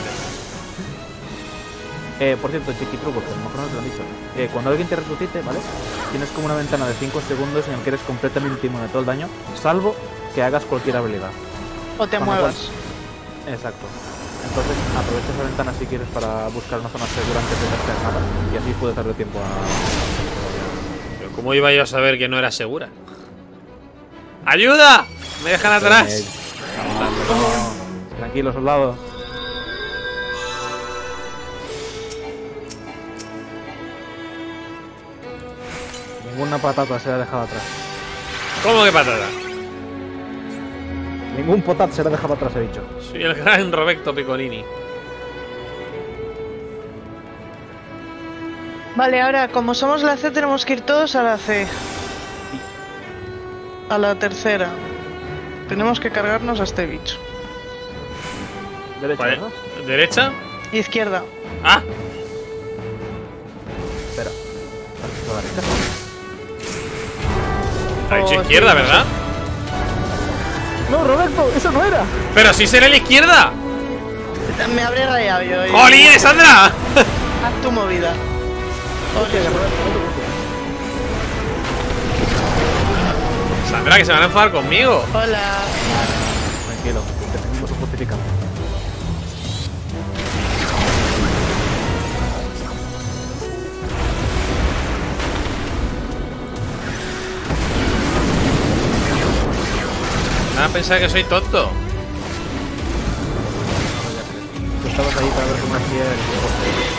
Eh, por cierto, chiquitruco, que a lo mejor no te lo han dicho. Eh, cuando alguien te resucite, ¿vale? Tienes como una ventana de cinco segundos en el que eres completamente inmune a todo el daño, salvo que hagas cualquier habilidad. O te Con lo muevas. cual- Exacto. Entonces aprovecha esa ventana si quieres para buscar una zona segura antes de hacer nada y así puedes darle tiempo a... Pero ¿cómo iba yo a saber que no era segura? ¡Ayuda! ¡Me dejan atrás! Eh, no, tranquilo, soldado. Ninguna patata será dejada atrás. ¿Cómo que patata? Ningún potat será dejado atrás, he dicho. Soy el gran Roberto Piccolini. Vale, ahora, como somos la C, tenemos que ir todos a la C. A la tercera. Tenemos que cargarnos a este bicho. Derecha, Vale. ¿verdad? ¿Derecha? Izquierda. ¡Ah! Espera. A la derecha. Ha dicho Oh, izquierda, sí, ¿verdad? No, Roberto, eso no era. ¡Pero si será la izquierda! Me habré rayado yo. yo- ¡Jolín, Sandra! Haz tu movida. Sandra, que se van a enfadar conmigo. Hola. Tranquilo, te seguimos justificando. Van a pensar que soy tonto. Tú estabas ahí para ver cómo hacía el juego.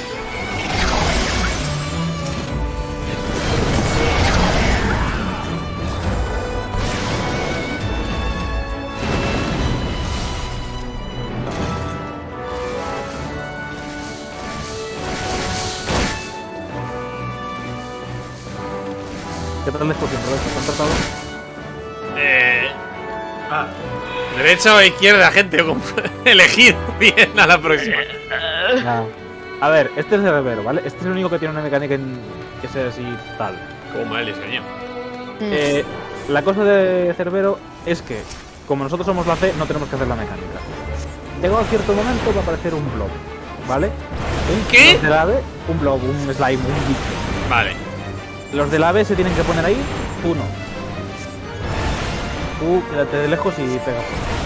¿Qué tal les fue, Roberto? ¿Te han tratado? Eh, Ah, ¿Derecha o izquierda, gente? Elegid bien a la próxima. Nada. A ver, este es el Cerbero, ¿vale? Este es el único que tiene una mecánica en... que sea así tal. Como mal diseño. Eh, la cosa de Cerbero es que, como nosotros somos la C, no tenemos que hacer la mecánica. Llegado a cierto momento va a aparecer un blob, ¿vale? ¿Un qué? Los de la B, un blob, un slime, un bicho. Vale. Los de la B se tienen que poner ahí, uno. Tú quédate de lejos y pega.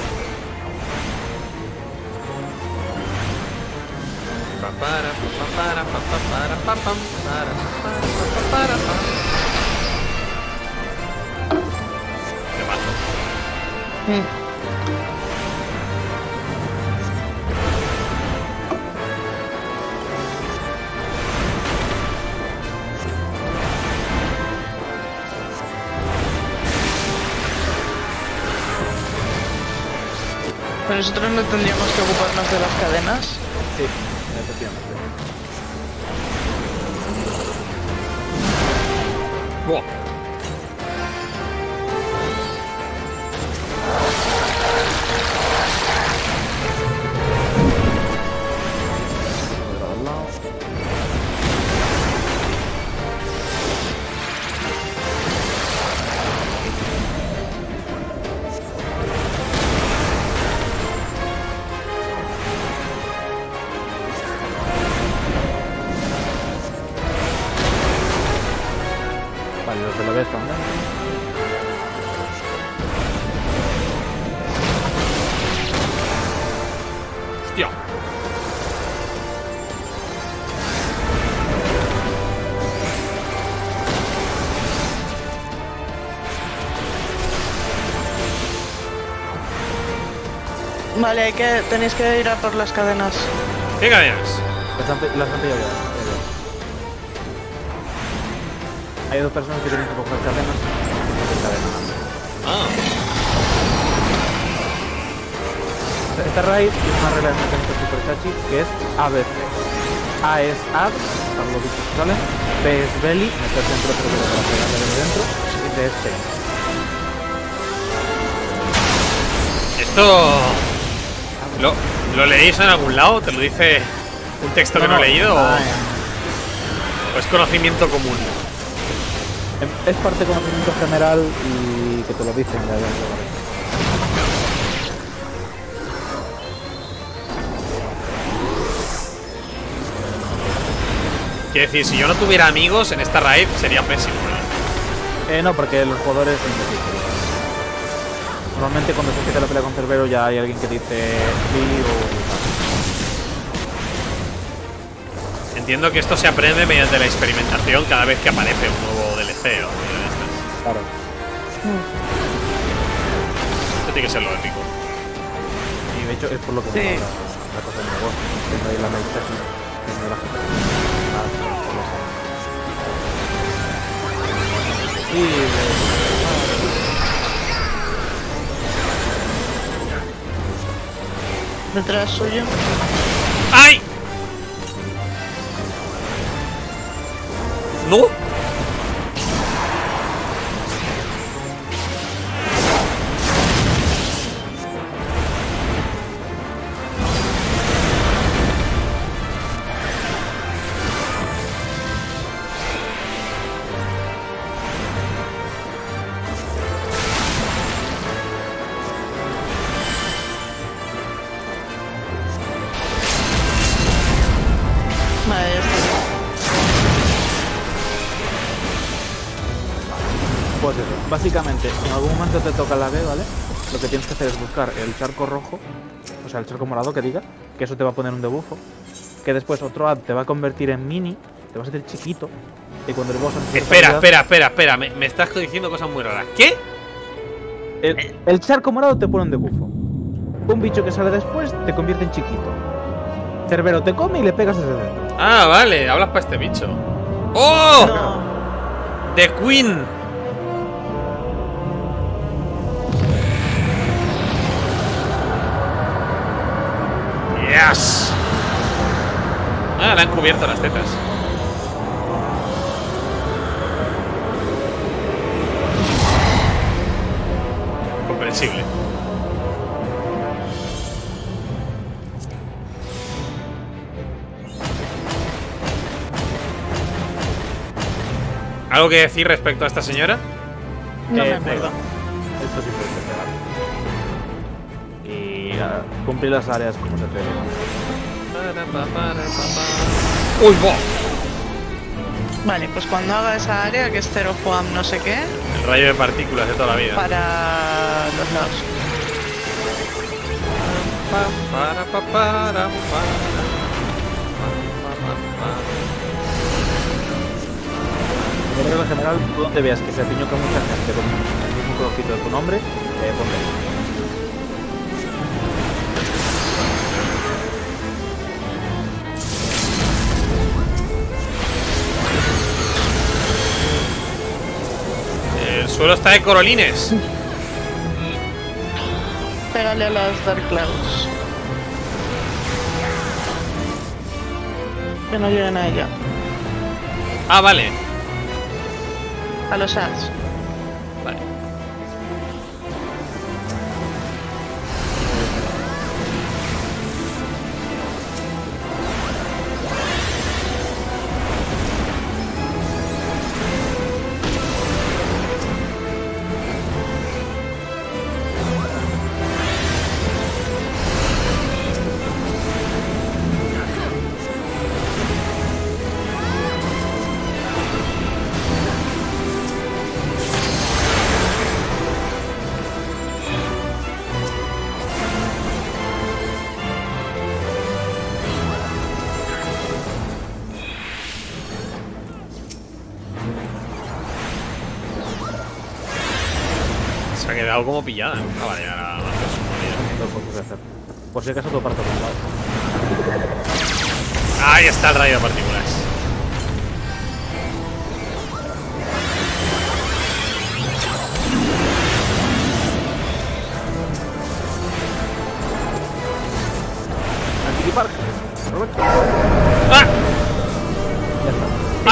Pa, para, pa, para, pa, pa, para, pa, pam, para, pa, pa, para, pa. ¿Qué pasa? Mm. Pero nosotros no tendríamos que ocuparnos de las cadenas. Sí, efectivamente. Buah. Al lado. Vale, los de la B están dentro. Hostia. Vale, hay que, tenéis que ir a por las cadenas. ¿Qué cadenas? Las han, pe- las han pillado ya. Hay dos personas que tienen que coger cadenas. Ah. Esta raíz tiene una regla de mecánica super chachi que es A B C. A es add, están los bichos que salen. B es belly, meterse dentro pero que para pegarle desde dentro. Y D es chain. Esto... ¿Lo, ¿Lo leéis en algún lado? ¿Te lo dice un texto que no, no he leído? Ah, o... ¿O es conocimiento común? Es parte de conocimiento general y que te lo dicen de allá. Quiero decir, si yo no tuviera amigos en esta raid sería pésimo, ¿no? Eh, no, porque los jugadores son difíciles. Normalmente cuando se empieza la pelea con Cerbero ya hay alguien que dice sí o... Entiendo que esto se aprende mediante la experimentación cada vez que aparece un nuevo D L C o claro. Esto tiene que ser lo épico. Y de hecho es por lo que sí. me da la, la cosa del negocio. Tengo ahí la maestra aquí, tengo la gente. Y de... detrás suyo. ¡Ay! ¡No! Pues eso, básicamente, en algún momento te toca la B, ¿vale? Lo que tienes que hacer es buscar el charco rojo, o sea, el charco morado que diga, que eso te va a poner un debufo, que después otro ad te va a convertir en mini, te vas a hacer chiquito, y cuando el boss... Espera, espera, espera, espera, me, me estás diciendo cosas muy raras. ¿Qué? El, el charco morado te pone un debufo. Un bicho que sale después te convierte en chiquito. Cerbero te come y le pegas desde dentro. Ah, vale, hablas para este bicho. ¡Oh! No. The Queen. Yes. Ah, le han cubierto las tetas. Comprensible. ¿Algo que decir respecto a esta señora? No Eh, me acuerdo. Esto sí puede pegar. Y uh, cumplir las áreas como se debe. ¡Uy, bo! Vale, pues cuando haga esa área, que es Zero Juan no sé qué, El rayo de partículas de toda la vida. para los lados. Para, para, para, para. En regla general, tú donde veas que se apiñoca mucha gente con el mismo colorcito de tu nombre, eh, ponle. El suelo está de corolines. Pégale a las Dark Clouds. Que no lleguen a ella. Ah, vale. A los ads. Vale. Se ha quedado como pillada. Ah, vale, ahora más Lo puedes hacer. Por si acaso todo parto con lado. Ahí está el rayo de partículas.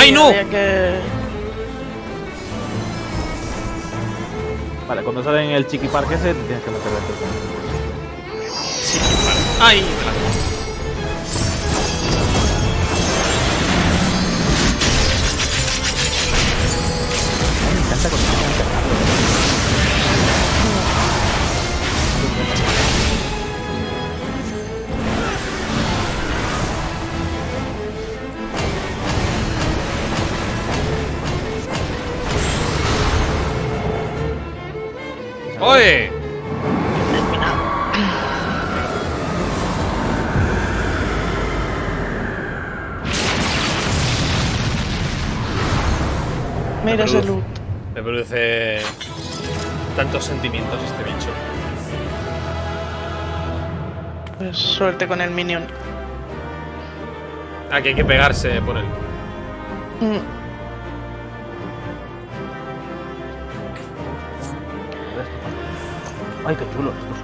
¡Ay, no! había que... Vale, cuando salen el Chiqui Park ese, te tienes que meter dentro. ¡Ay! Me la como. Me encanta cuando se hacen pegarlo. ¡Oye! Mira ese loot. Me produce tantos sentimientos este bicho. Pues suerte con el minion. Ah, que hay que pegarse por él. Mm. Ay, qué chulo estos.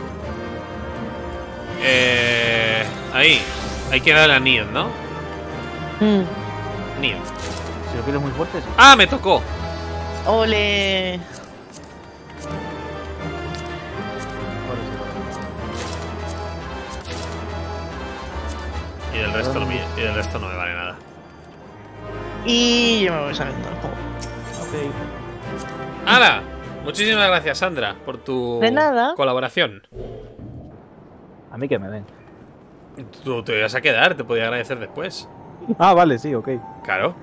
Eh, ahí. Hay que darle a Nid, ¿no? Mm. Nid. Si lo quieres muy fuerte, sí. ¡Ah, me tocó! Ole. Y del resto no me, y del resto no me vale nada. Y yo me voy saliendo del juego. Ok. ¡Hala! Muchísimas gracias, Sandra, por tu De nada. colaboración. A mí que me den. Tú te ibas a quedar, te podía agradecer después. Ah, vale, sí, ok. Claro.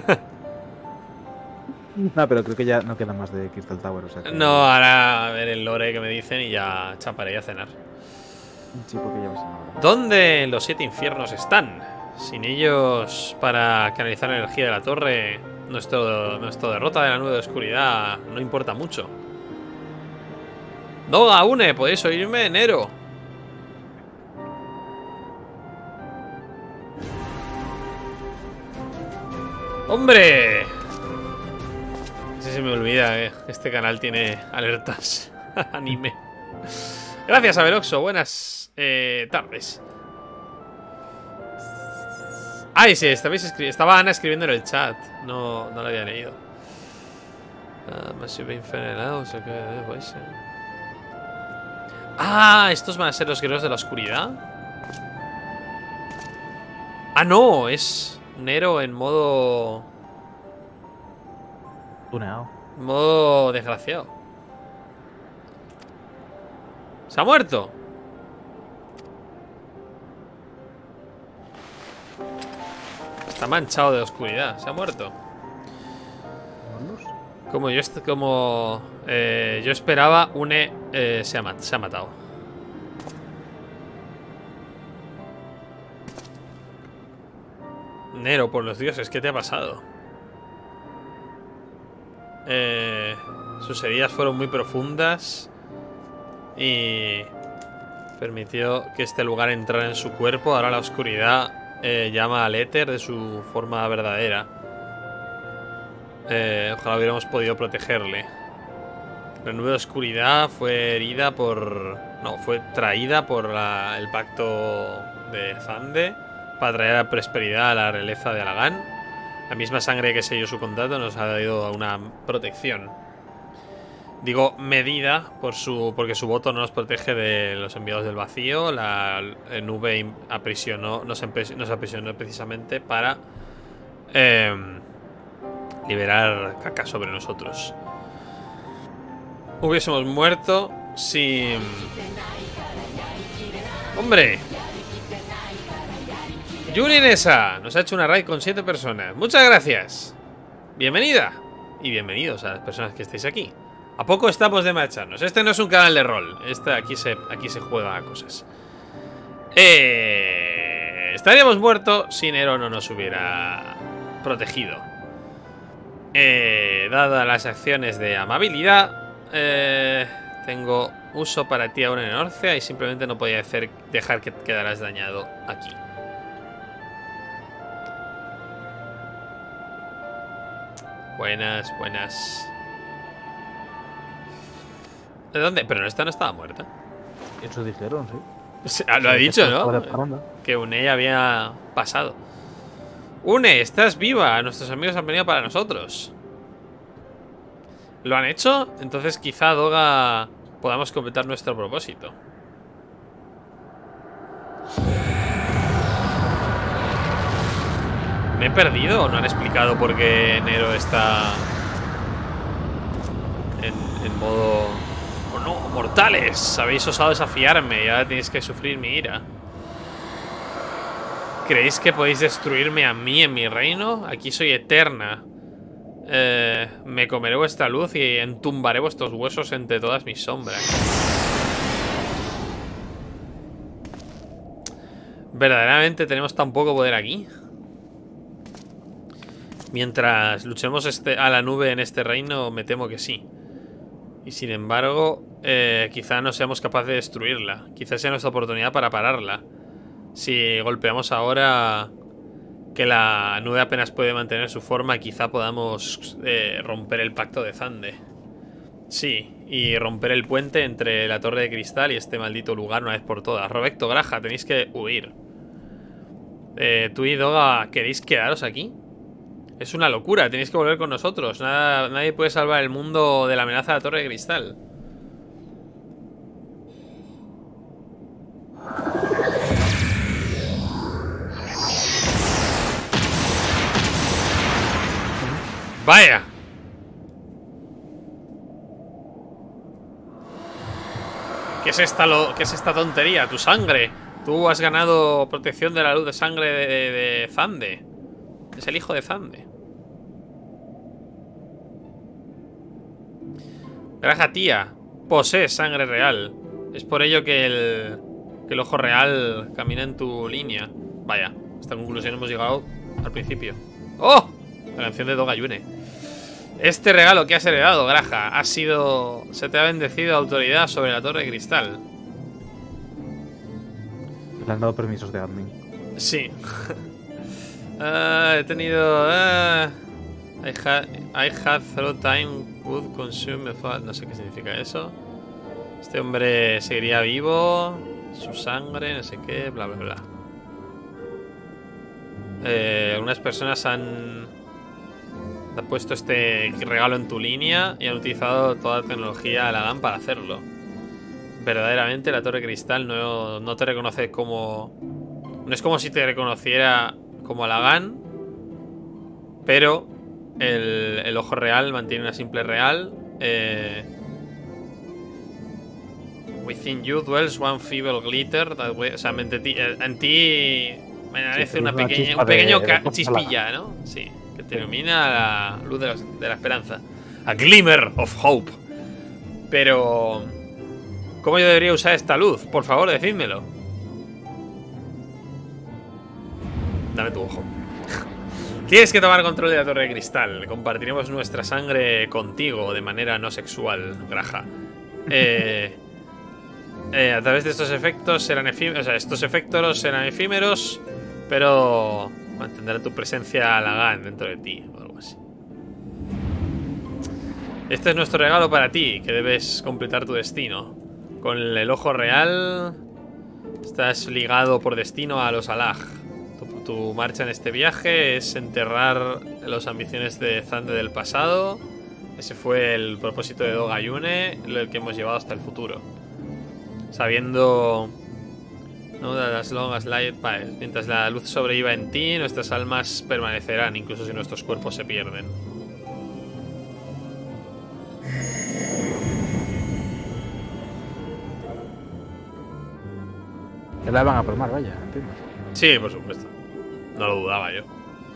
No, pero creo que ya no queda más de Crystal Tower, o sea que... No, ahora a ver el lore que me dicen y ya chaparé a cenar. Sí, porque ya ves ahora. ¿Dónde los siete infiernos están? Sin ellos, para canalizar la energía de la torre, nuestro, nuestro derrota de la nube de oscuridad no importa mucho. Doga, une, podéis oírme, Nero. ¡Hombre! Si se me olvida que este canal tiene alertas anime. Gracias, Abeloxo. Buenas eh, tardes. Ay, sí, estabais escri estaba Ana escribiendo en el chat. No, no lo había leído. Ah, Massive Infinite House, okay, puede ser. Ah, estos van a ser los guerreros de la oscuridad. Ah, no, es Nero en modo... Tuneado. modo desgraciado. ¿Se ha muerto? Está manchado de oscuridad. ¿Se ha muerto? Como yo, como, eh, yo esperaba, Une eh, se, ha mat se ha matado. Nero, por los dioses, ¿qué te ha pasado? Eh, sus heridas fueron muy profundas y permitió que este lugar entrara en su cuerpo. Ahora la oscuridad eh, llama al éter de su forma verdadera. Eh, ojalá hubiéramos podido protegerle. La nube de oscuridad fue herida por... No, fue traída por la, el pacto de Zande para traer a prosperidad a la realeza de Alagán. La misma sangre que selló su contrato nos ha dado una protección. Digo medida por su, porque su voto no nos protege de los enviados del vacío. La nube aprisionó, nos, nos aprisionó precisamente para eh, liberar caca sobre nosotros. Hubiésemos muerto sin... ¡Hombre! Yuri Nessa nos ha hecho una raid con siete personas. Muchas gracias. Bienvenida. Y bienvenidos a las personas que estáis aquí. ¿A poco estamos de marcharnos? Este no es un canal de rol. Este, aquí, se, aquí se juega a cosas. Eh, estaríamos muertos si Nero no nos hubiera protegido. Eh, dadas las acciones de amabilidad, eh, tengo uso para ti ahora en Orcea y simplemente no podía hacer, dejar que quedaras dañado aquí. Buenas, buenas. ¿De dónde? Pero esta no estaba muerta. Eso dijeron, sí. Lo ha dicho, ¿no? De Que Unei había pasado. Une, estás viva. Nuestros amigos han venido para nosotros. ¿Lo han hecho? Entonces quizá, Doga, podamos completar nuestro propósito. ¿Me he perdido o no han explicado por qué Nero está en, en modo... ¡Oh no! ¡Mortales! Habéis osado desafiarme y ahora tenéis que sufrir mi ira. ¿Creéis que podéis destruirme a mí en mi reino? Aquí soy eterna. Eh, me comeré vuestra luz y entumbaré vuestros huesos entre todas mis sombras. ¿Verdaderamente tenemos tan poco poder aquí? Mientras luchemos este, a la nube en este reino, me temo que sí. Y sin embargo, eh, quizá no seamos capaces de destruirla. Quizá sea nuestra oportunidad para pararla. Si golpeamos ahora que la nube apenas puede mantener su forma, quizá podamos eh, romper el pacto de Zande. Sí, y romper el puente entre la torre de cristal y este maldito lugar una vez por todas. Roberto, Graja, tenéis que huir. Eh, tú y Doga, ¿queréis quedaros aquí? Es una locura, tenéis que volver con nosotros. Nada, nadie puede salvar el mundo de la amenaza de la torre de cristal. ¡Vaya! ¿Qué es esta, lo, ¿Qué es esta tontería? Tu sangre. Tú has ganado protección de la luz de sangre de, de, de Zande. Es el hijo de Zande. Graja tía, posees sangre real. Es por ello que el, que el ojo real camina en tu línea. Vaya, a esta conclusión hemos llegado al principio. ¡Oh! La canción de Doga Yune. Este regalo que has heredado, Graja, ha sido... Se te ha bendecido autoridad sobre la torre de cristal. Le han dado permisos de admin. Sí. uh, he tenido... Uh, I, had, I had through time would consume... No sé qué significa eso. Este hombre seguiría vivo. Su sangre, no sé qué, bla, bla, bla. Eh, algunas personas han... han puesto este regalo en tu línea y han utilizado toda la tecnología de Lagan para hacerlo. Verdaderamente la torre de cristal no, no te reconoce como... No es como si te reconociera como Lagan, pero el, el ojo real mantiene una simple real. Eh, Within you dwells one feeble glitter. That way, o sea, en ti, en ti me parece una pequeña, un pequeño de, de chispilla, ¿no? Sí, que te ilumina la luz de la, de la esperanza. A glimmer of hope. Pero... ¿cómo yo debería usar esta luz? Por favor, decídmelo. Dame tu ojo. Tienes que tomar control de la torre de cristal. Compartiremos nuestra sangre contigo de manera no sexual, Graja. Eh, eh, a través de estos efectos serán efímeros. O sea, estos efectos serán efímeros, pero mantendrán tu presencia Lagan dentro de ti o algo así. Este es nuestro regalo para ti, que debes completar tu destino. Con el ojo real estás ligado por destino a los Alag. Tu, tu marcha en este viaje es enterrar las ambiciones de Zande del pasado. Ese fue el propósito de Doga Yune, el que hemos llevado hasta el futuro. Sabiendo... ¿no? As long as light, vale, mientras la luz sobreviva en ti, nuestras almas permanecerán, incluso si nuestros cuerpos se pierden. Que la van a palmar, vaya, entiendo. Sí, por supuesto. No lo dudaba yo.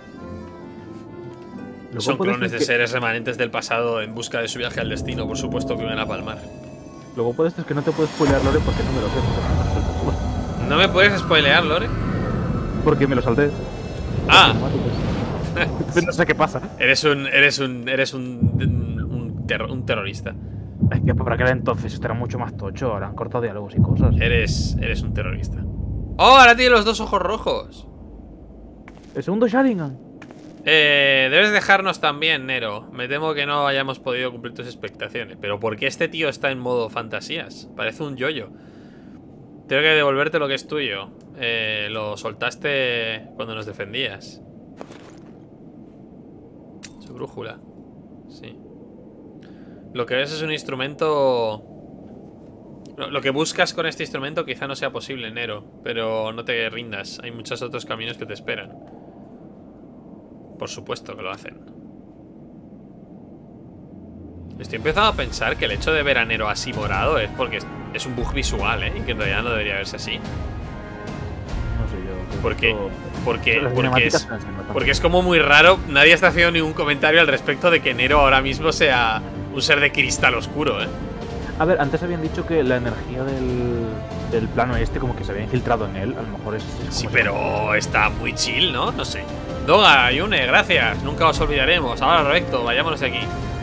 Son clones de que... seres remanentes del pasado en busca de su viaje al destino, por supuesto que van a palmar. Luego puedes es que no te puedes spoilear, Lore, porque no me lo sé. ¿No me puedes spoilear, Lore? Porque me lo salté. Ah. No sé qué pasa. Eres un. Eres un. Eres un. Un, ter un terrorista. Es que por aquel entonces esto era mucho más tocho. Ahora han cortado diálogos y cosas. Eres. Eres un terrorista. ¡Oh! Ahora tiene los dos ojos rojos. El segundo Sharingan. Eh, debes dejarnos también, Nero. Me temo que no hayamos podido cumplir tus expectaciones. Pero ¿por qué este tío está en modo fantasías? Parece un yoyo. Tengo que devolverte lo que es tuyo. Eh, lo soltaste cuando nos defendías. Su brújula. Sí. Lo que ves es un instrumento... Lo, lo que buscas con este instrumento quizá no sea posible, Nero. Pero no te rindas. Hay muchos otros caminos que te esperan. Por supuesto que lo hacen. Estoy empezando a pensar que el hecho de ver a Nero así morado es porque es, es un bug visual, ¿eh? Y que en realidad no debería verse así. No sé yo. Porque, esto... porque, Las porque, cinemáticas es, están siendo tan- porque es como muy raro. Nadie está haciendo ningún comentario al respecto de que Nero ahora mismo sea un ser de cristal oscuro, ¿eh? A ver, antes habían dicho que la energía del, del plano este como que se había infiltrado en él. A lo mejor es... es como Sí, si- pero está muy chill, ¿no? No sé. Doga, Yune, gracias. Nunca os olvidaremos. Ahora, Roberto, vayámonos de aquí.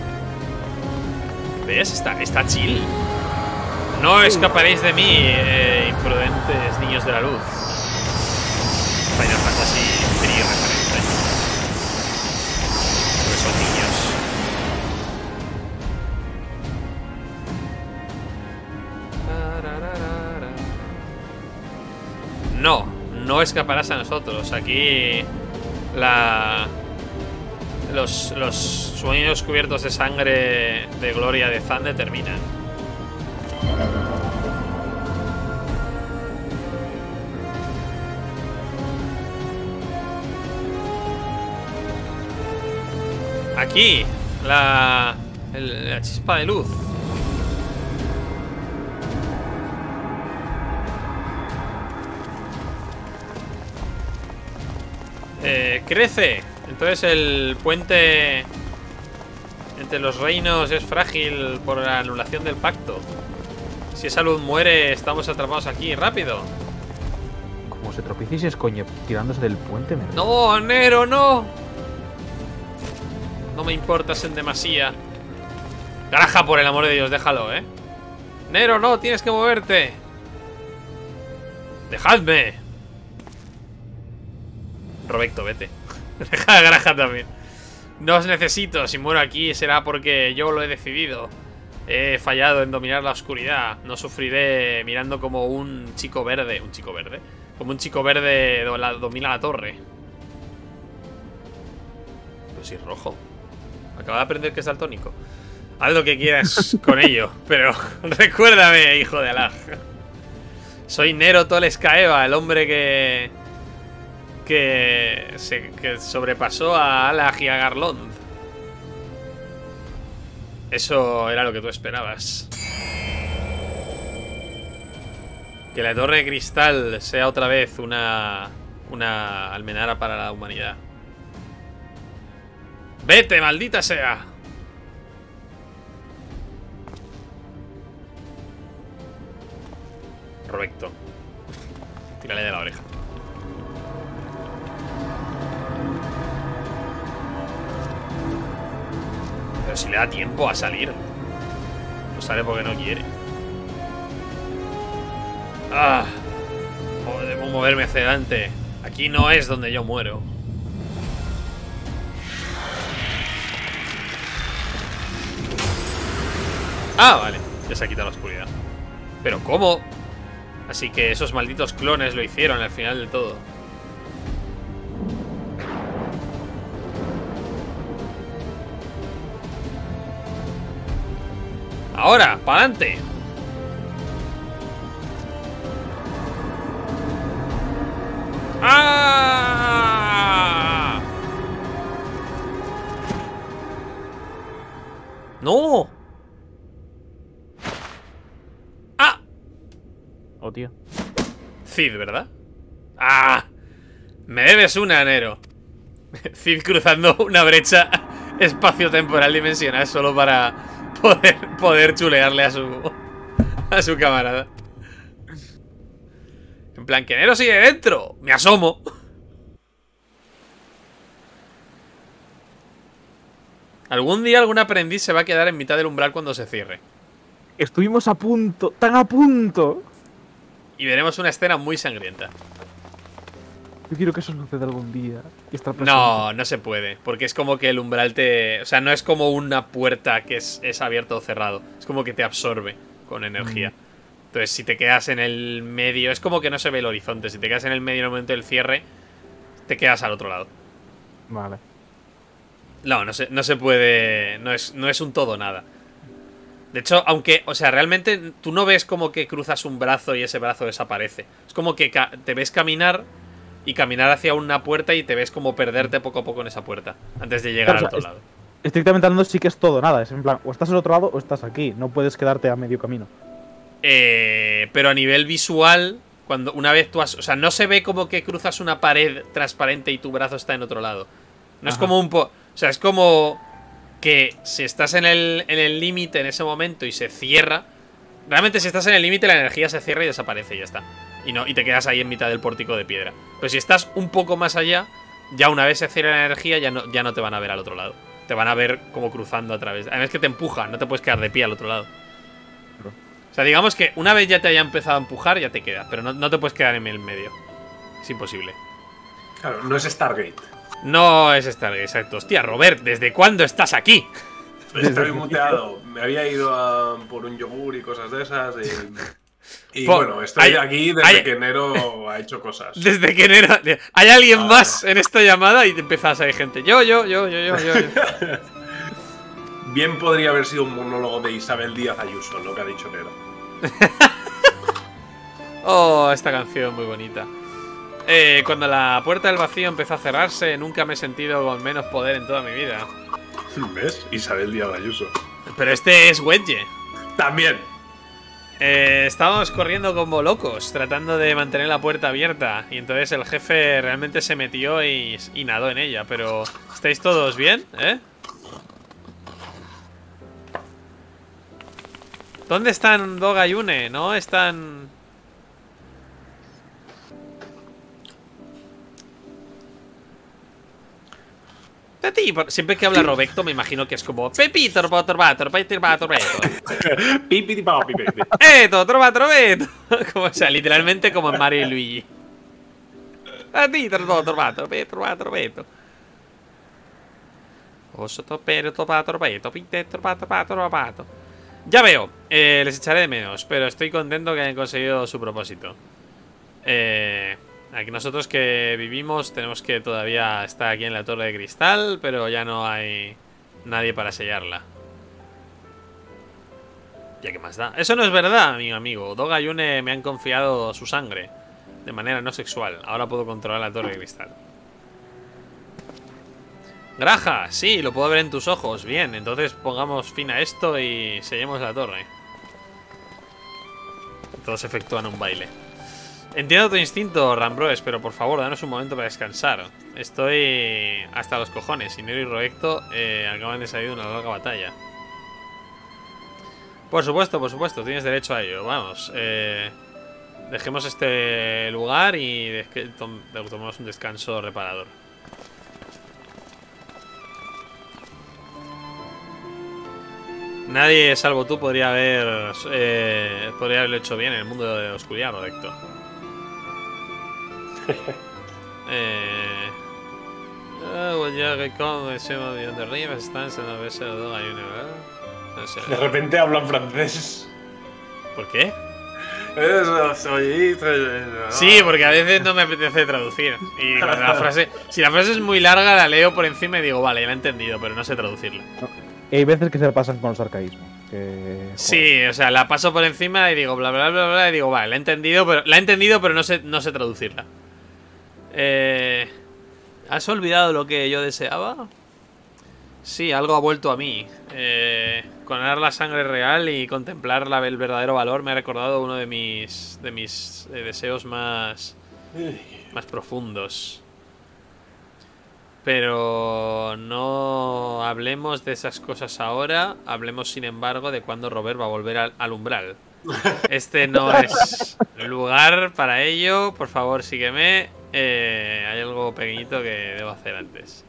¿Ves? Está, está chill. No escaparéis de mí, eh, imprudentes niños de la luz. Final Fantasy Free referente. Porque son niños. No, no escaparás a nosotros. Aquí la... Los, los sueños cubiertos de sangre de gloria de Zande terminan. Aquí, la, el- la chispa de luz. Eh, crece. Entonces el puente entre los reinos es frágil por la anulación del pacto. Si esa luz muere, estamos atrapados aquí. ¡Rápido! Como se tropieza y se escoñe tirándose del puente. Me... ¡No, Nero, no! No me importas en demasía. Garaja, por el amor de Dios, déjalo, ¿eh? Nero, no, tienes que moverte. ¡Dejadme! Robecto, vete. Deja a Garaja también. No os necesito. Si muero aquí será porque yo lo he decidido. He fallado en dominar la oscuridad. No sufriré mirando como un chico verde. ¿Un chico verde? Como un chico verde do- la- domina la torre. Pues sí, rojo. Acaba de aprender que es daltónico. Haz lo que quieras con ello, pero recuérdame, hijo de Alag. Soy Nero Toleskaeva, el hombre que... Que, se, que sobrepasó a Alag y a Garlond. Eso era lo que tú esperabas. Que la torre de cristal sea otra vez una... Una almenara para la humanidad. ¡Vete, maldita sea! Correcto. Tírale de la oreja. Pero si le da tiempo a salir. No sale porque no quiere. Ah, debo moverme hacia adelante. Aquí no es donde yo muero. Ah, vale. Ya se ha quitado la oscuridad. ¿Pero cómo? Así que esos malditos clones lo hicieron al final de todo. Ahora, para adelante. ¡Ah! ¡No! ¡Ah! Oh, tío. Cid, ¿verdad? ¡Ah! Me debes una, Nero. Cid cruzando una brecha espacio-temporal dimensional solo para poder, poder chulearle a su a su camarada. En plan, que Nero sigue dentro. Me asomo. Algún día algún aprendiz se va a quedar en mitad del umbral cuando se cierre. Estuvimos a punto, tan a punto. Y veremos una escena muy sangrienta. Yo quiero que eso suceda algún día. Y estar presente. No, no se puede. Porque es como que el umbral te... O sea, no es como una puerta que es, es abierto o cerrado. Es como que te absorbe con energía. Mm. Entonces, si te quedas en el medio... Es como que no se ve el horizonte. Si te quedas en el medio en el momento del cierre, te quedas al otro lado. Vale. No, no se, no se puede... No es, no es un todo nada. De hecho, aunque... O sea, realmente tú no ves como que cruzas un brazo y ese brazo desaparece. Es como que te ves caminar y caminar hacia una puerta y te ves como perderte poco a poco en esa puerta antes de llegar Claro, al otro es, lado. Estrictamente hablando sí que es todo nada. Es en plan, o estás al otro lado o estás aquí. No puedes quedarte a medio camino. Eh, pero a nivel visual, cuando una vez tú has... O sea, no se ve como que cruzas una pared transparente y tu brazo está en otro lado. No Ajá. es como un... po o sea, es como que si estás en el en el límite en ese momento y se cierra... Realmente si estás en el límite la energía se cierra y desaparece y ya está. Y, no, y te quedas ahí en mitad del pórtico de piedra. Pero si estás un poco más allá, ya una vez se cierra la energía ya no, ya no te van a ver al otro lado. Te van a ver como cruzando a través. Además que te empujan, no te puedes quedar de pie al otro lado. O sea, digamos que una vez ya te haya empezado a empujar, ya te quedas. Pero no, no te puedes quedar en el medio. Es imposible. Claro, no es Stargate. No es Stargate, exacto. Hostia, Robert, ¿desde cuándo estás aquí? Estoy muteado. Me había ido a por un yogur y cosas de esas. Y, y Por, bueno, estoy hay, aquí desde hay, que enero ha hecho cosas. Desde que enero. ¿Hay alguien ah, más no. en esta llamada? Y te empiezas a ir gente. Yo, yo, yo, yo, yo, yo. Bien podría haber sido un monólogo de Isabel Díaz Ayuso, lo que ha dicho Nero. Oh, esta canción muy bonita. Eh, cuando la puerta del vacío empezó a cerrarse, nunca me he sentido con menos poder en toda mi vida. ¿Ves? Isabel Díaz Ayuso. Pero este es Wedge. También. Eh, estábamos corriendo como locos, tratando de mantener la puerta abierta. Y entonces el jefe realmente se metió y, y nadó en ella. Pero, ¿estáis todos bien? ¿Eh? ¿Dónde están Doga y Une? ¿No? Están... Siempre que habla Roberto me imagino que es como Pepito, torba, torba, torba, torba, torbeto. Pipi, papi, pipi. Eto, torba, torbeto. Como, o sea, literalmente como en Mario y Luigi. A ti, torba, torba, torbeto, torba, torbeto. Oso, topero, torba, torbeto, pinte, torba, torba, torbato. Ya veo, eh, les echaré de menos, pero estoy contento que hayan conseguido su propósito. Eh... Aquí nosotros que vivimos tenemos que todavía estar aquí en la torre de cristal, pero ya no hay nadie para sellarla. Ya que más da. Eso no es verdad, mi amigo. Doga y Une me han confiado su sangre de manera no sexual. Ahora puedo controlar la torre de cristal. Graja, sí, lo puedo ver en tus ojos. Bien, entonces pongamos fin a esto y sellemos la torre. Todos efectúan un baile. Entiendo tu instinto, Rambroes, pero por favor, danos un momento para descansar. Estoy hasta los cojones. Nero y Roecto eh, acaban de salir de una larga batalla. Por supuesto, por supuesto, tienes derecho a ello. Vamos, eh, dejemos este lugar y tom tomemos un descanso reparador. Nadie, salvo tú, podría haber eh, podría haberlo hecho bien en el mundo de oscuridad, Roecto. eh, oh, ya recuerdo ese millón de arriba están en la vez de Doga y Une, ¿verdad? No sé. De repente hablan francés. ¿Por qué? Eso soy. Sí, porque a veces no me apetece traducir. Y cuando la frase, si la frase es muy larga, la leo por encima y digo, vale, ya la he entendido, pero no sé traducirla. Y hay veces que se pasan con los arcaísmos. Que... Sí, o sea, la paso por encima y digo bla bla bla bla y digo, vale, la he entendido, pero la he entendido, pero no sé, no sé traducirla. Eh, ¿Has olvidado lo que yo deseaba? Sí, algo ha vuelto a mí. Eh, conocer la sangre real y contemplar la, el verdadero valor me ha recordado uno de mis de mis eh, deseos más más profundos. Pero no hablemos de esas cosas ahora. Hablemos, sin embargo, de cuando Robert va a volver al, al umbral. Este no es lugar para ello. Por favor, sígueme. Eh, hay algo pequeñito que debo hacer antes.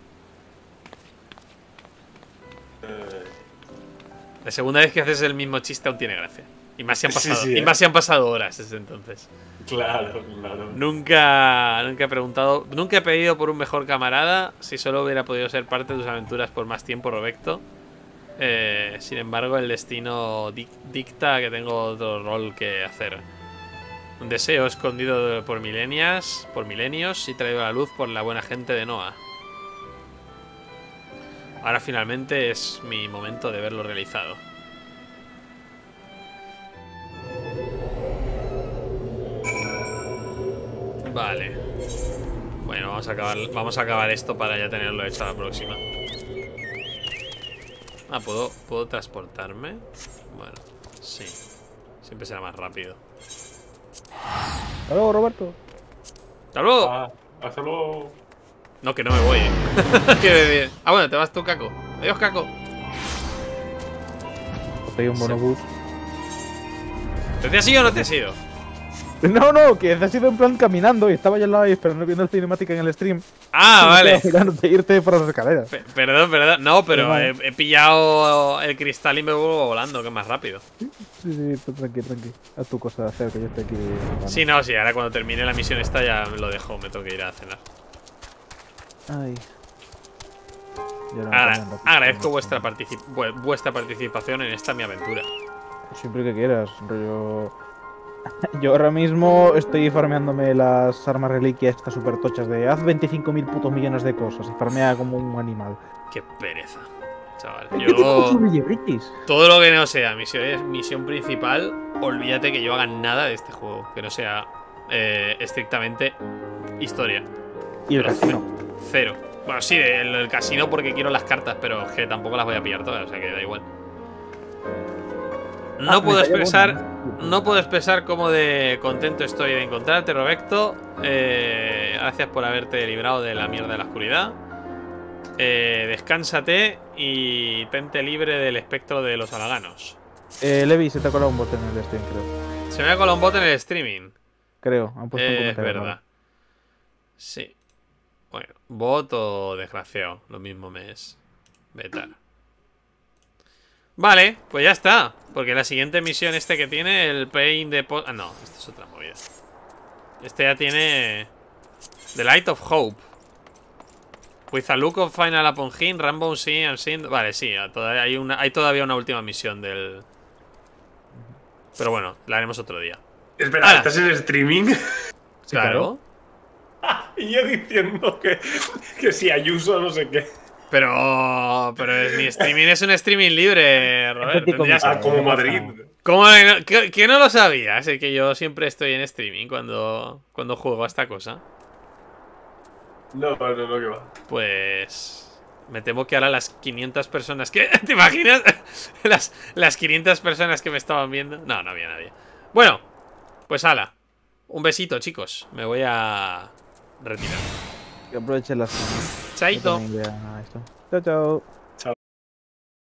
La segunda vez que haces el mismo chiste aún tiene gracia. Y más si han pasado, sí, sí, y más si han pasado horas desde entonces. Claro, claro. Nunca, nunca he preguntado, nunca he pedido por un mejor camarada. Si solo hubiera podido ser parte de tus aventuras por más tiempo, Roberto. Eh, sin embargo, el destino dic dicta que tengo otro rol que hacer. Un deseo escondido por milenias, por milenios y traído a la luz por la buena gente de Noah. Ahora finalmente es mi momento de verlo realizado. Vale. Bueno, vamos a acabar, vamos a acabar esto para ya tenerlo hecho a la próxima. Ah, ¿puedo, ¿puedo transportarme? Bueno, sí. Siempre será más rápido. Hasta luego, Roberto. ¡Hasta luego! Ah, hasta luego. No, que no me voy, eh. Quiero decir. Ah, bueno, te vas tú, Caco. Adiós, Caco. Te doy un bonobús. ¿Te has ido o no te has ido? No, no, que te has ido en plan caminando y estaba ya al lado ahí esperando viendo el cinemática en el stream. Ah, vale. Mirándote irte por las escaleras. Pe- perdón, perdón. No, pero Vale. he, he pillado el cristal y me vuelvo volando, que es más rápido. Sí, sí, tú tranqui, tranqui. Haz tu cosa de hacer, que yo estoy aquí. Bueno. Sí, no, sí, ahora cuando termine la misión esta ya me lo dejo, me tengo que ir a cenar. Ay. Yo no Agra- me acuerdo. agradezco vuestra, particip- vu- vuestra participación en esta mi aventura. Siempre que quieras, rollo. Yo ahora mismo estoy farmeándome las armas reliquias estas super tochas de haz veinticinco mil putos millones de cosas y farmea como un animal. Qué pereza, chaval. ¿Qué te pasa, Yo, Villebritis? todo lo que no sea misión, misión principal, olvídate que yo haga nada de este juego. Que no sea eh, estrictamente historia. Y el Pero casino. Cero. Bueno, sí, el, el casino porque quiero las cartas, pero que tampoco las voy a pillar todas, o sea que da igual. No Ah, me puedo cayó expresar, una, ¿no? no puedo expresar cómo de contento estoy de encontrarte, Roberto. Eh, gracias por haberte librado de la mierda de la oscuridad. Eh, descánsate y tente libre del espectro de los halaganos. Eh, Levi, se te ha colado un bot en el stream, creo. Se me ha colado un bot en el streaming. Creo, han puesto un Eh, es comentario. verdad. Sí. Bueno, bot o desgraciado, lo mismo me es. Vetar. Vale, pues ya está. Porque la siguiente misión este que tiene, el Pain de... Ah, no, esto es otra movida. Este ya tiene... The Light of Hope. With a look of final upon him, Rainbow Sea and Sin... Vale, sí, todavía hay, una, hay todavía una última misión del... Pero bueno, la haremos otro día. Espera, Ah. ¿estás en streaming? Claro. Y yo diciendo que, que si Ayuso no sé qué. Pero... Pero es, mi streaming es un streaming libre, Robert. Tendrías- Ah, como Madrid. ¿Cómo que, que- que no lo sabías? Es que yo siempre estoy en streaming cuando, cuando juego a esta cosa. No, no, no, que va. Pues... Me temo que ahora las quinientas personas que... ¿Te imaginas? Las, las quinientas personas que me estaban viendo. No, no había nadie. Bueno, pues ala. Un besito, chicos. Me voy a retirar. Que aprovechen las zonas. Chaito. Yo también voy a esto. Chao, chao.